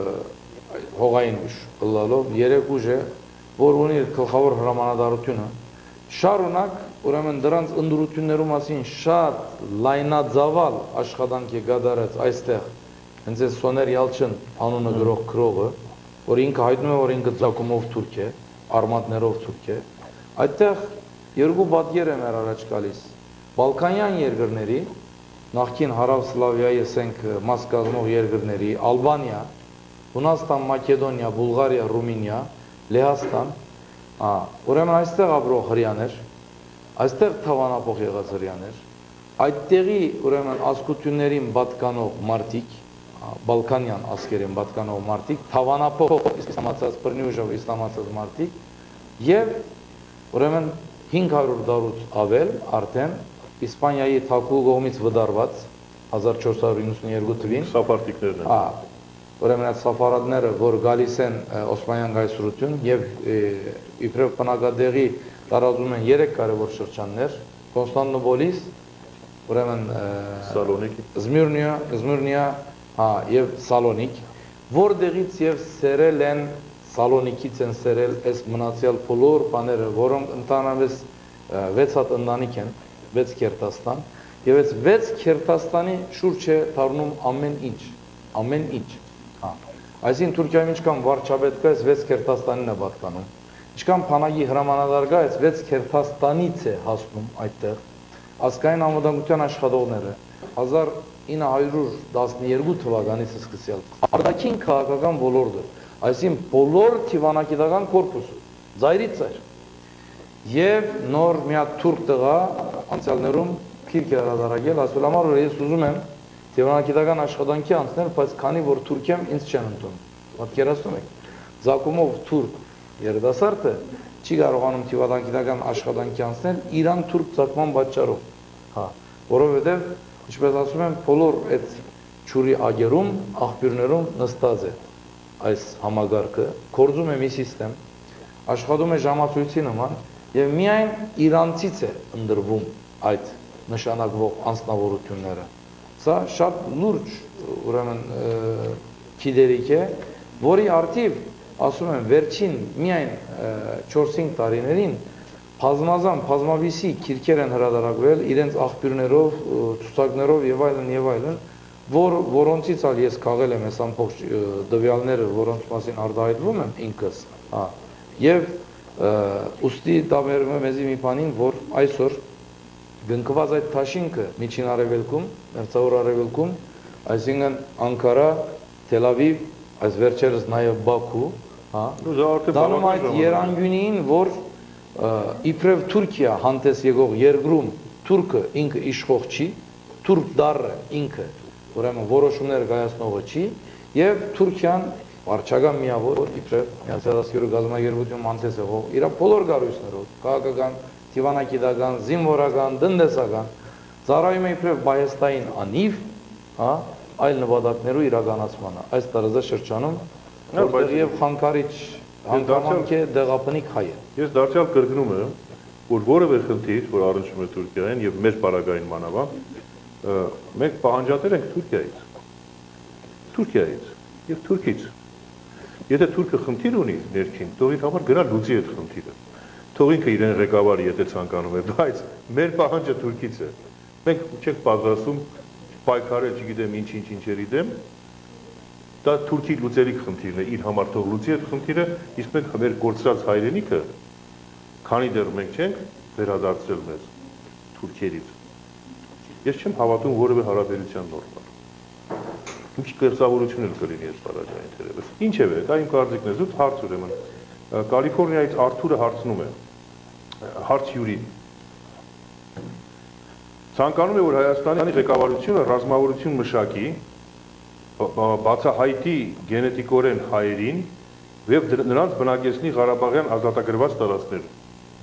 Speaker 2: հողային ուժ, ըլլալով երեք ուժ է, որ ունի իր գլխավոր հրամանատարությունը, շարունակ, ուրեմն դրանց ընդրություններու մասին շատ լայնածավալ աշխատանք է կատարած այստեղ, հենց այս Սոներ Յալչին անունը գրող գրողը, որ ինքը հայտնում է, որ ինքը ծագումով թուրք է, արմատներով թուրք է, այդտեղ երկու պատկեր է մեր առաջ գալիս, Բալկանյան երկրների, նախկին Հարավ Սլավիայի ասենք մաս կազմող երկրների, Ալբանիա, Հունաստան, Մակեդոնիա, Բուլղարիա, Ռումինիա, Լեհաստան, ուրեմն այստեղ ապրող հրյաներ, այստեղ թավանափոխ եղած հրյաներ, այդտեղի ուրեմն ազգություններին պատկանող մարդիկ, Բալկանյան ազգերին պատկանող մարդիկ, թավանափոխ իսլամացած բռնի իսլամացած մարդիկ եւ ուրեմն հինգ հարյուր տարուց ավել արդեն Իսպանիայի թագուհու կողմից վդարված հազար չորս հարյուր իննսունյերկու թվին
Speaker 1: սապարտիկներն են։
Speaker 2: Հա, ուրեմն այդ սաֆարատները, որ գալիս են Օսմանյան գայսրություն եւ իբրև բնակադեղի տարածում են երեք կարևոր շրջաններ՝ Կոնստանդնուպոլիս, ուրեմն
Speaker 1: Սալոնիկի,
Speaker 2: Զմիրնիա, Զմիրնիա, հա, եւ Սալոնիկ, որտեղից եւ սերել են Սալոնիկից են սերել այս մնացյալ բոլոր բաները, որոնք ընդհանրապես վեց հատ ընտանիք են, վեց Քերտաստան, եւ այս վեց Քերտաստանի շուրջ է դառնում ամեն ինչ, ամեն ինչ։ Հա։ Այսինքն Թուրքիայում ինչքան վարչապետ կա, այս վեց Քերտաստանին է պատկանում։ Ինչքան բանակի հրամանատար կա, այս վեց Քերտաստանից է հասնում այդտեղ։ Ազգային անվտանգության աշխատողները հազար ինը հարյուր տասնյոթ թվականից սկսյալ արտաքին քաղաքական ոլորտը, այսինքն բոլոր դիվանագիտական կորպուսը, ծայրից ծայր։ Եվ նոր մի հատ թուրք տղա անցյալներում քիրք է հրադարակել, ասել համար որ ես ուզում եմ դիվանագիտական աշխատանքի անցնել, բայց քանի որ թուրք եմ, ինձ չեն ընդունում։ Պատկերացնում եք, Զակումով թուրք երիտասարդը չի կարողանում դիվանագիտական աշխատանքի անցնել Իրան թուրք ցակման պատճառով։ Հա, որովհետև ինչպես ասում եմ, բոլոր այդ ճուրի ագերում, աղբյուրներում նստած է այս համագարկը, գործում է մի սիստեմ, աշխատում է ժամացույցի նման եւ միայն իրանցից է ընդրվում այդ նշանակվող անձնավորությունները։ Սա շատ լուրջ ուրեմն գիտելիք է, որի արդիվ ասում եմ վերջին միայն չորս-հինգ տարիներին բազմազան, բազմավիսի քիրքեր են հրադարակվել իրենց աղբյուրներով, ցուցակներով եւ այլն եւ այլն, որ որոնցից ալ ես քաղել եմ այս ամբողջ դվյալները, որոնց մասին արտահայտվում եմ ինքս, հա, եւ ուստի դա վերում է մեզի մի բանին, որ այսօր գնկված այդ թաշինքը միջին արևելքում, մերձավոր արևելքում, այսինքն Անկարա, Թել Ավիվ, այս վերջերս նաեւ Բաքու, հա, դառնում այդ երանգյունին, որ իբրև Թուրքիա հանդես եկող երկրում թուրքը ինքը իշխող չի, թուրք դառը ինքը ուրեմն որոշումներ կայացնողը չի, եւ Թուրքիան վարչական միավոր իբրև Միացյալ Նահանգների գազամագերբություն հանդես եկող իր բոլոր կառույցներով, քաղաքական, դիվանագիտական, զինվորական, տնտեսական, ծառայում է իբրև բայեստային անիվ, հա, այլ նպատակներու իրականացմանը։ Այս տարածաշրջանում որտեղ եւ խանգարիչ հանգամանք է դեղապնիկ հայը։
Speaker 1: Ես դարձյալ կրկնում եմ, որ որևէ խնդիր, որ առնչվում է Թուրքիային եւ մեր բարագային մանավանդ, մենք պահանջատեր ենք Թուրքիայից։ Թուրքիայից եւ Թուրքից։ Եթե թուրքը խնդիր ունի ներքին, թող իր համար գնա լուծի այդ խնդիրը։ Թող ինքը իրեն ղեկավարի, եթե ցանկանում է, բայց մեր պահանջը Թուրքից է։ Մենք չենք պատրաստում պայքարել, չգիտեմ ինչ-ինչ ինչերի դեմ, դա Թուրքի լուծելիք խնդիրն է, իր համար թող լուծի այդ խնդիրը, իսկ մենք մեր գործած հայրենիքը, քանի դեռ մենք չենք վերադարձել մեզ թուրքերից։ Ես չեմ հավատում որևէ հարաբերության նորմալ։ Ինչ կերծավորություն էլ կլինի այս բարակային թերևս։ Ինչևէ, դա իմ կարծիքն է, զուտ հարց ուրեմն։ Կալիֆոռնիայից Արթուրը հարցնում է, հարց յուրին։ Ցանկանում է, որ Հայաստանի ղեկավարությունը ռազմավարություն մշակի, բացահայտի գենետիկորեն հայերին եւ նրանց բնակեցնի Ղարաբաղյան ազատագրված տարածքներում։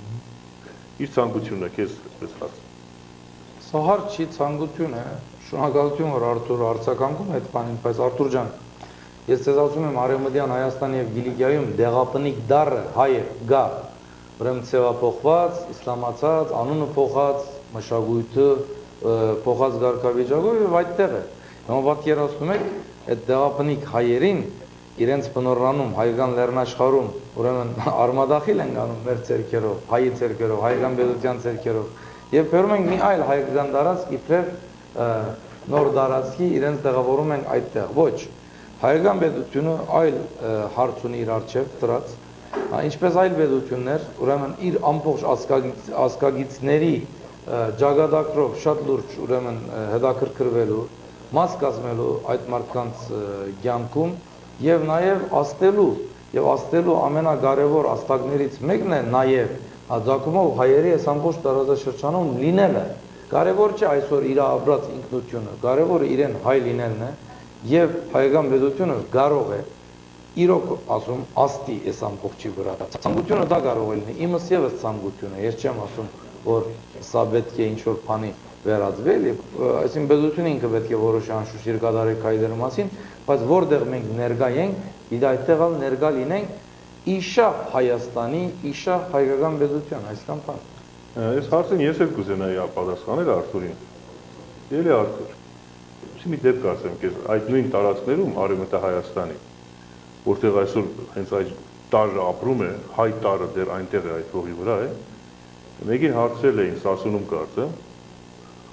Speaker 1: Իր ցանկությունն է, քեզ այսպես հարց։
Speaker 2: Սա հարց չի, ցանկություն է, շնորհակալություն, որ Արթուրը արձագանքում է այդ բանին, բայց Արթուր ջան, ես ձեզ ասում եմ Արևմտյան Հայաստանի եւ Կիլիկիայում դեղապնիկ դառը հայը գա, ուրեմն ցեղափոխված, իսլամացած, անունը փոխած, մշակույթը փոխած գարկավիճակով եւ այդտեղ է։ Հիմա պատկերացնում եք այդ դեղապնիկ հայերին իրենց բնորանում հայկական լեռնաշխարհում ուրեմն արմադախիլ են անում մեր ցերկերով, հայի ցերկերով, հայկական պետության ցերկերով եւ բերում ենք մի այլ հայկական տարածք իբրև նոր տարածքի իրենց տեղավորում են այդտեղ։ Ոչ, հայկական պետությունը այլ հարց ունի իր արժեվ դրած, ինչպես այլ պետություններ, ուրեմն իր ամբողջ ազգագիծների ճակատագրով շատ լուրջ ուրեմն հետաքրքրվելու, մաս կազմելու այդ մարդկանց կյանքում եւ նաեւ աստելու եւ աստելու ամենակարևոր աստակներից մեկն է նաեւ Ածակումով հայերի այս ամբողջ տարածաշրջանում լինելը։ Կարևոր չէ այսօր իր ապրած ինքնությունը, կարևորը իրեն հայ լինելն է եւ հայկական պետությունը կարող է իրոք ասում աստի այս ամբողջի վրա։ Ցանկությունը դա կարող է լինի, իմս եւս ցանկություն է, ես չեմ ասում, որ սա պետք է ինչ-որ բանի վերածվել եւ այսինքն պետությունը ինքը պետք է որոշի անշուշտ իր կատարեք հայերի մասին, բայց որտեղ մենք ներկա ենք, իդ այդտեղ ալ ներկա լինենք իշա Հայաստանի, իշա հայկական պետության, այսքան բան։
Speaker 1: Այս հարցին ես էլ կուզենայի պատասխանել Արթուրին։ Էլի Արթուր, մի դեպք ասեմ քեզ, այդ նույն տարածքներում Արևմտա Հայաստանի, որտեղ այսօր հենց այդ տարը ապրում է, հայ տարը դեռ այնտեղ է այդ հողի վրա է, մեկին հարցրել էին Սասունում կարծը,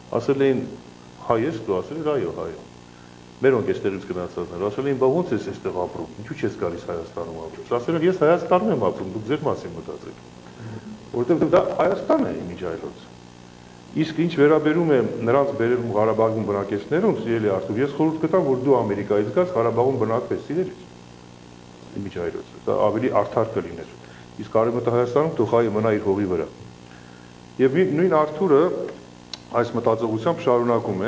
Speaker 1: ասել էին հայ ես, դու ասել ես այո, հայ եմ։ Մերոնք էստեղից գնացածներ, ասել էին, բա ո՞նց ես էստեղ ապրում, ինչու չես գալիս Հայաստանում ապրում։ Ասել են, ես Հայաստանում եմ ապրում, դուք ձեր մասին մտածեք։ Որովհետև դա Հայաստանն է իմիջ այլոց։ Իսկ ինչ վերաբերում է նրանց բերում Ղարաբաղում բնակեցներուն, սիրելի Արթուր, ես խորհուրդ կտամ, որ դու Ամերիկայից գաս Ղարաբաղում բնակվես, սիրելիս։ Իմիջ այլոց, դա ավելի արդար կլիներ։ Իսկ Արևմտյան Հայաստանում թող հայը մնա իր հողի վրա։ Եվ նույն Արթուրը այս մտածողությամբ շարունակում է,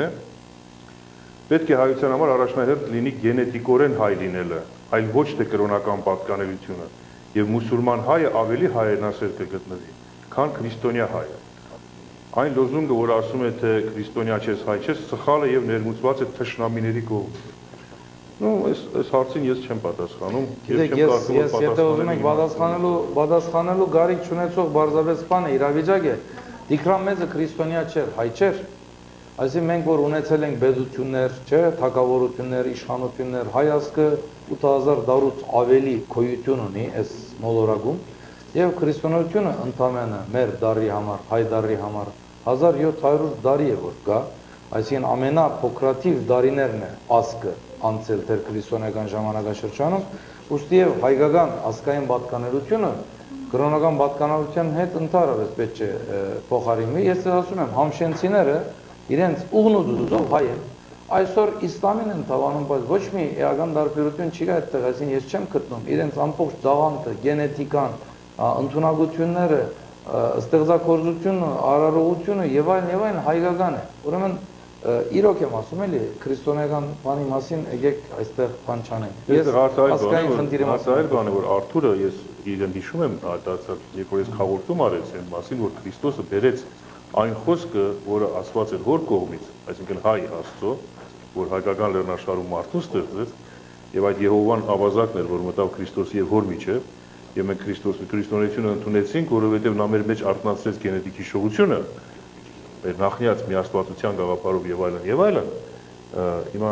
Speaker 1: պետք է հայության համար առաջնահերթ լինի գենետիկորեն հայ լինելը, այլ ոչ թե կրոնական պատկանելությունը, եւ մուսուլման հայը ավելի հայրենասեր կգտնվի, քան քրիստոնյա հայը։ Այն լոզունգը, որ ասում է, թե քրիստոնյա չես, հայ չես, սխալ է եւ ներմուծված է թշնամիների կողմից։ Ну, այս այս հարցին ես չեմ պատասխանում,
Speaker 2: եւ չեմ կարծում, որ եթե ուզում եք պատասխանելու, պատասխանելու գարիք չունեցող բարձրավեց բանը իրավիճակ է, Տիգրան Մեծը քրիստոնյա չէր, հայ չէր։ Այսինքն մենք որ ունեցել ենք բեզություններ, չէ, թագավորություններ, իշխանություններ, հայ ազգը ութ հազար դարուց ավելի գոյություն ունի այս մոլորակում եւ քրիստոնեությունը ընդամենը մեր դարի համար, հայ դարի համար հազար յոթ հարյուր դարի է որ կա, այսինքն ամենափոքրաթիվ դարիներն է ազգը անցել դեր քրիստոնեական ժամանակաշրջանում, ուստի եւ հայկական ազգային պատկանելությունը կրոնական պատկանելության հետ ընդհանրապես պետք է փոխարինվի։ Ես ասում եմ, համշենցիները իրենց ուղն ու դուզով հայ են, այսօր իսլամին են թավանում, բայց ոչ մի էական տարբերություն չի կա այդտեղ, այսինքն ես չեմ գտնում իրենց ամբողջ ծավալը, գենետիկան, ընդունակությունները, ստեղծագործությունը, արարողությունը եւ այլն եւ այլն հայկական է։ Ուրեմն իրոք եմ ասում էլի քրիստոնեական բանի մասին եկեք այստեղ բան չանենք։ Ես ասկային խնդիրը
Speaker 1: ասել բանը որ Արթուրը ես իրեն հիշում եմ դարձած երբ որ ես խաղորդում արեցի այն մասին որ Քրիստոսը բերեց այն խոսքը որը ասված էր հոր կողմից, այսինքն հայ Աստծո, որ հայկական լեռնաշխարհում մարդու ստեղծեց եւ այդ Եհովան ավազակն էր որ մտավ Քրիստոսի եւ հոր միջեւ եւ մենք Քրիստոսի քրիստոնեությունը ընդունեցինք որովհետեւ նա մեր մեջ արտնացրեց գենետիկ հիշողությունը մեր նախնյաց միաստվածության գաղափարով եւ այլն եւ այլն հիմա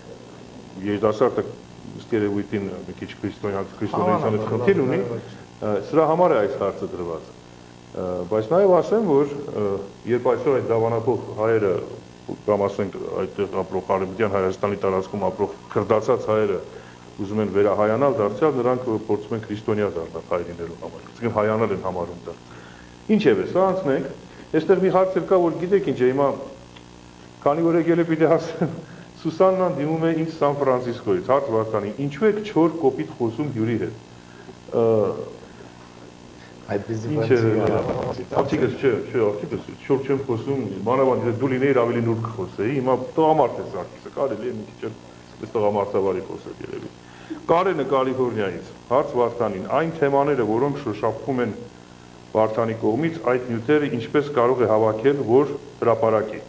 Speaker 1: երիտասարդը ըստ երևույթին մի քիչ քրիստոնեական քրիստոնեության հետ խնդիր ունի սրա համար է այս հարցը դրված բայց նաեւ ասեմ որ երբ այսօր այդ դավանապող հայերը կամ ասենք այդտեղ ապրող Արևմտյան Հայաստանի տարածքում ապրող քրդացած հայերը ուզում են վերահայանալ դարձյալ նրանք փորձում են քրիստոնյա դառնալ հայ լինելու համար այսինքն հայանալ են համարում դա ինչևէ սա անցնենք Այստեղ մի հարց կա, որ գիտեք ինչ է, հիմա քանի որ եկել է պիտի ասեմ, Սուսաննան դիմում է ինձ Սան Ֆրանցիսկոից, հարց Վարդանի, ինչու եք չոր կոպիտ խոսում հյուրի հետ։
Speaker 2: Այդպեսի բան չի։
Speaker 1: Արտիկս չէ, չէ, արտիկս չոր չեմ խոսում, մանավանդ դու լինեիր ավելի նուրբ կխոսեի, հիմա տղամարդ է Սարգիսը, կարելի է մի քիչ այդպես տղամարդավարի խոսել երևի։ Կարենը Կալիֆոռնիայից, հարց Վարդանին, այն թեմաները, որոնք շոշափվում են Վարդանի կողմից այդ նյութերը ինչպես կարող է հավաքել, որ հրապարակի։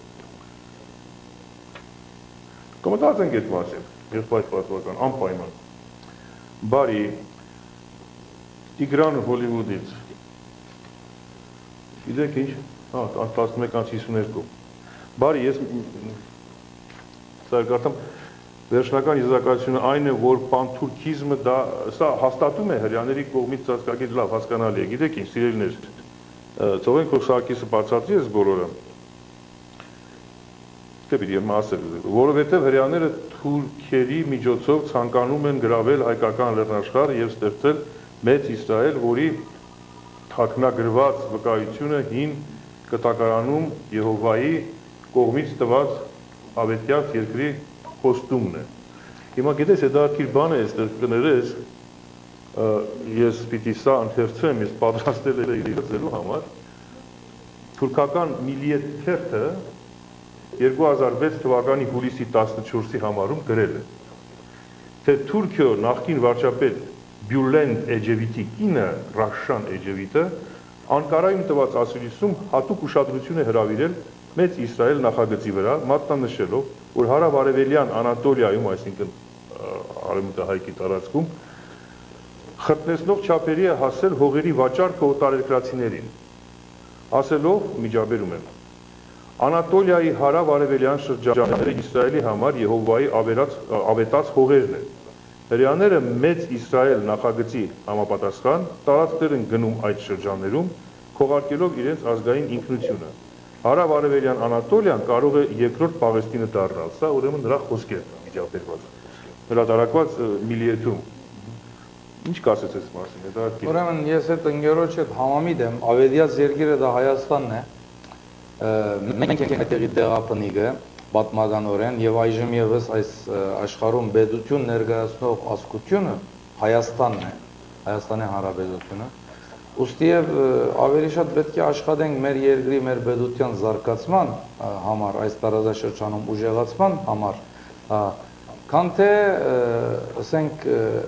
Speaker 1: Կմտածենք այդ մասին, եղբայր պատվական, անպայման։ Բարի, Տիգրան Հոլիվուդից։ Գիտեք ինչ, հա, տասնմեկ հիսուներկու։ Բարի, ես սարգարտամ, վերջնական եզրակացությունը այն է, որ պանթուրքիզմը դա սա հաստատում է հрьяաների կողմից ծածկագիր լավ հասկանալի է։ Գիտեք ինչ, սիրելիներ, թողենք որ Սարգիսը բացատրի այս բոլորը։ Դե պիտի եմ ասել, որովհետև հрьяաները թուրքերի միջոցով ցանկանում են գրավել հայկական լեռնաշխարհը եւ ստեղծել մեծ Իսրայել, որի թաքնագրված վկայությունը հին կտակարանում Եհովայի կողմից տված ավետյաց երկրի խոստումն է։ Հիմա գիտես, այդ արկիր բան է այստեղ կներես, ես պիտի սա ընթերցեմ, ես պատրաստել եմ իրացելու համար, թուրքական Միլիետ թերթը երկու հազար վեց թվականի հուլիսի տասնչորսի համարում գրել է, թե Թուրքիո նախկին վարչապետ Բյուլենդ Էջևիտի կինը Ռաշան Էջևիտը Անկարայում տված ասուլիսում հատուկ ուշադրություն է հրավիրել մեծ Իսրայել նախագծի վրա, մատնանշելով, որ հարավ-արևելյան Անատոլիայում, այսինքն արևմտահայքի տարածքում, խրտնեցնող չափերի է հասել հողերի վաճառքը օտարերկրացիներին, ասելով, միջաբերում եմ, Անատոլիայի հարավ-արևելյան շրջանները Իսրայելի համար Եհովայի ավետած հողերն են։ Հրեաները մեծ Իսրայել նախագծի համապատասխան տարածքներ են գնում այդ շրջաններում, քողարկելով իրենց ազգային ինքնությունը։ Հարավ-արևելյան Անատոլիան կարող է երկրորդ Պաղեստինը դառնալ։ Սա ուրեմն նրա խոսքերն են միջավայրված։ Հրատարակված միլիեթում։ Ինչ կասես այս մասին, հետաքրքիր։
Speaker 2: Ուրեմն ես այդ ընկերոջ հետ համամիտ եմ, ավետյաց երկիրը դա Հայաստանն է։ Մենք ենք այդտեղի տեղափնիկը, պատմականորեն, եւ այժմ եւս այս աշխարհում բեդություն ներկայացնող ազգությունը Հայաստանն է, Հայաստանի Հանրապետությունը։ Ուստի եւ ավելի շատ պետք է աշխատենք մեր երկրի, մեր բեդության զարգացման համար, այս տարածաշրջանում ուժեղացման համար, քան թե ասենք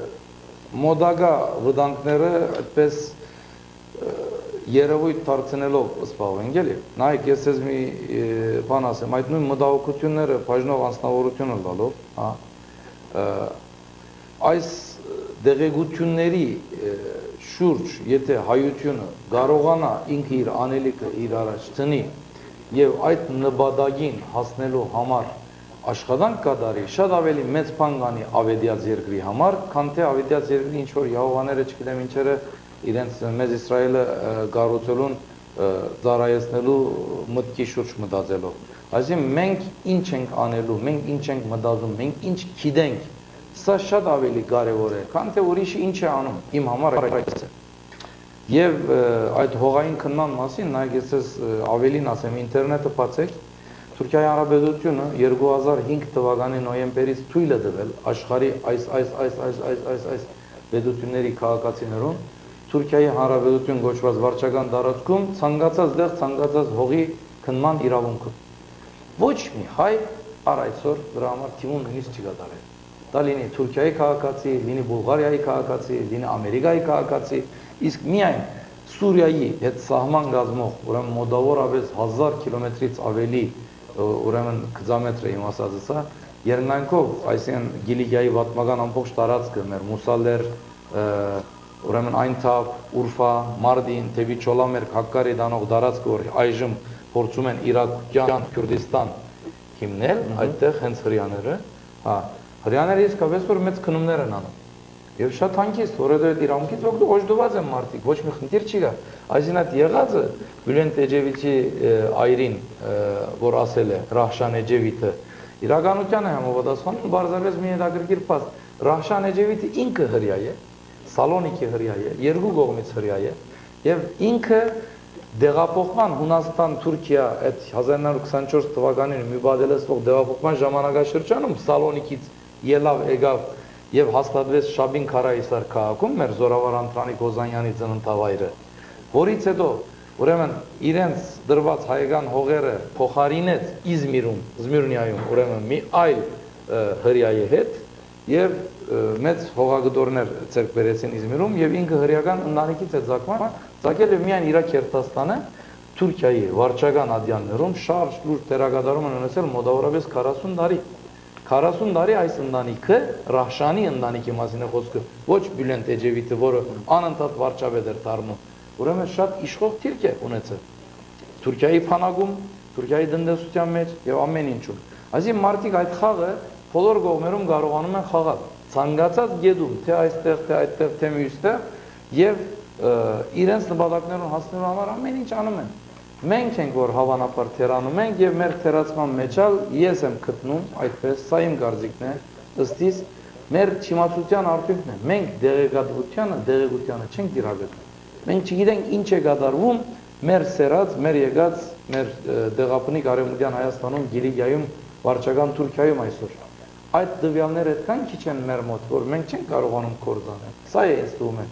Speaker 2: մոդագա վտանգները այդպես երևույթ դարձնելով սպառվենք, էլի։ Նայեք, ես ես մի բան ասեմ, այդ նույն մտահոգությունները բաժնող անձնավորությունը լալով, հա, այս դեղեցությունների շուրջ, եթե հայությունը կարողանա ինքը իր անելիքը իր առաջ տնի եւ այդ նպատակին հասնելու համար աշխատանք կատարի, շատ ավելի մեծ բան կանի ավետյաց երկրի համար, քան թե ավետյաց երկրի ինչ որ Եհովաները, չգիտեմ ինչերը իրենց մեծ Իսրայելը կառուցելուն ծառայեցնելու մտքի շուրջ մտածելով։ Այսինքն մենք ինչ ենք անելու, մենք ինչ ենք մտածում, մենք ինչ գիտենք, սա շատ ավելի կարևոր է, քան թե ուրիշը ինչ է անում, իմ համար այս է։ Եվ այդ հողային քննման մասին, նայեք, ես ավելին ասեմ, ինտերնետը բացեք, Թուրքիայի Հանրապետությունը երկու հազար հինգ թվականի նոյեմբերից թույլ է տվել աշխարհի այս այս այս այս այս այս այս պետությունների քաղաքացիներուն Թուրքիայի Հանրապետություն գոչված վարչական տարածքում ցանկացած դեղ ցանկացած հողի քննման իրավունքը։ Ոչ մի հայ առ այսօր դրա համար թիմում նույնիսկ չի կատարել։ Դա լինի Թուրքիայի քաղաքացի, լինի Բուլղարիայի քաղաքացի, լինի Ամերիկայի քաղաքացի, իսկ միայն Սուրիայի հետ սահման կազմող, ուրեմն մոտավորապես հազար կիլոմետրից ավելի, ուրեմն քիլոմետր է իմ ասածը սա, երկնքով, այսինքն Գիլիգիայի պատմական ամբողջ տարածքը, մեր Մուսալեր, ուրեմն Այնթավ, Ուրֆա, Մարդին, Թևի Չոլամերկ, Հակկարի դանող տարածքը, որ այժմ փորձում են Իրաքյան Քուրդիստան հիմնել, այդտեղ հենց հрьяաները, հա, հрьяաները իսկապես որ մեծ քնումներ են անում։ Եվ շատ հանգիստ, որովհետև այդ իրավունքից օժտված են մարդիկ, ոչ մի խնդիր չի կա։ Այսինքն այդ եղածը Բյուլենտ Էջևիցի այրին, որ ասել է Ռահշան Էջևիտը, իրականության է համապատասխանում, բարձրապես մի հետաքրքիր փաստ։ Ռահշան Էջևիտը ինքը հрья է, Սալոնիկի հрья է, երկու կողմից հрья է, եւ ինքը դեղափոխման Հունաստան-Թուրքիա այդ հազար իննսուն քսանչորս թվականին մի բادلեցող դեղափոխման ժամանակաշրջանում Սալոնիկից ելավ եկավ եւ հաստատվեց Շաբին Քարայիսար քաղաքում մեր զորավար Անտրանիկ Օզանյանի ծննդավայրը, որից հետո ուրեմն իրենց դրված հայկական հողերը փոխարինեց Իզմիրում, Զմիրնիայում, ուրեմն մի այլ հрьяի հետ եւ մեծ հողագդորներ ցերկ բերեցին Իզմիրում եւ ինքը հрьяական ընտանիքից է ցակման, ցակել է միայն Իրաք Քերտաստանը Թուրքիայի վարչական ադյաններում շարժ լուրջ դերակատարում են ունեցել մոտավորապես քառասուն տարի։ քառասուն տարի այս ընտանիքը Ռահշանի ընտանիքի մասին է խոսքը, ոչ Բյուլենտ Էջևիտը, որը անընդհատ վարչապետ էր դառնում, ուրեմն շատ իշխող թիրք է ունեցել Թուրքիայի փանակում, Թուրքիայի տնտեսության մեջ եւ ամեն ինչում։ Այսինքն մարդիկ այդ խաղը բոլոր կողմերում կարողանում են խաղալ, ցանկացած գեդում, թե այստեղ, թե այդտեղ, թե մյուստեղ, եւ իրենց նպատակներուն հասնելու համար ամեն ինչ անում են։ Մենք ենք, որ հավանաբար թերանում ենք եւ մեր թերացման մեջալ ես եմ գտնում, այդպես, սա իմ կարծիքն է, ըստ իս մեր չիմացության արդյունքն է։ Մենք դեղեկատվությանը, դեղեցությունը չենք դիրագետում։ Մենք չգիտենք ինչ է կատարվում մեր սերած, մեր եկած, մեր դեղապնիկ արևմտյան Հայաստանում, Գիլիգիայում, վարչական Թուրքիայում այսօր։ Այդ տվյալները այդքան քիչ են մեր մոտ, որ մենք չենք կարողանում կործանել։ Սա է ինձ թվում է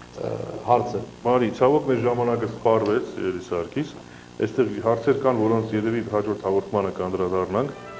Speaker 2: հարցը։
Speaker 1: Մարի, ցավոք մեր ժամանակը սպառվեց, Սարգիս։ Այստեղ հարցեր կան, որոնց երևի հաջորդ հաղորդմանը կանդրադառնանք։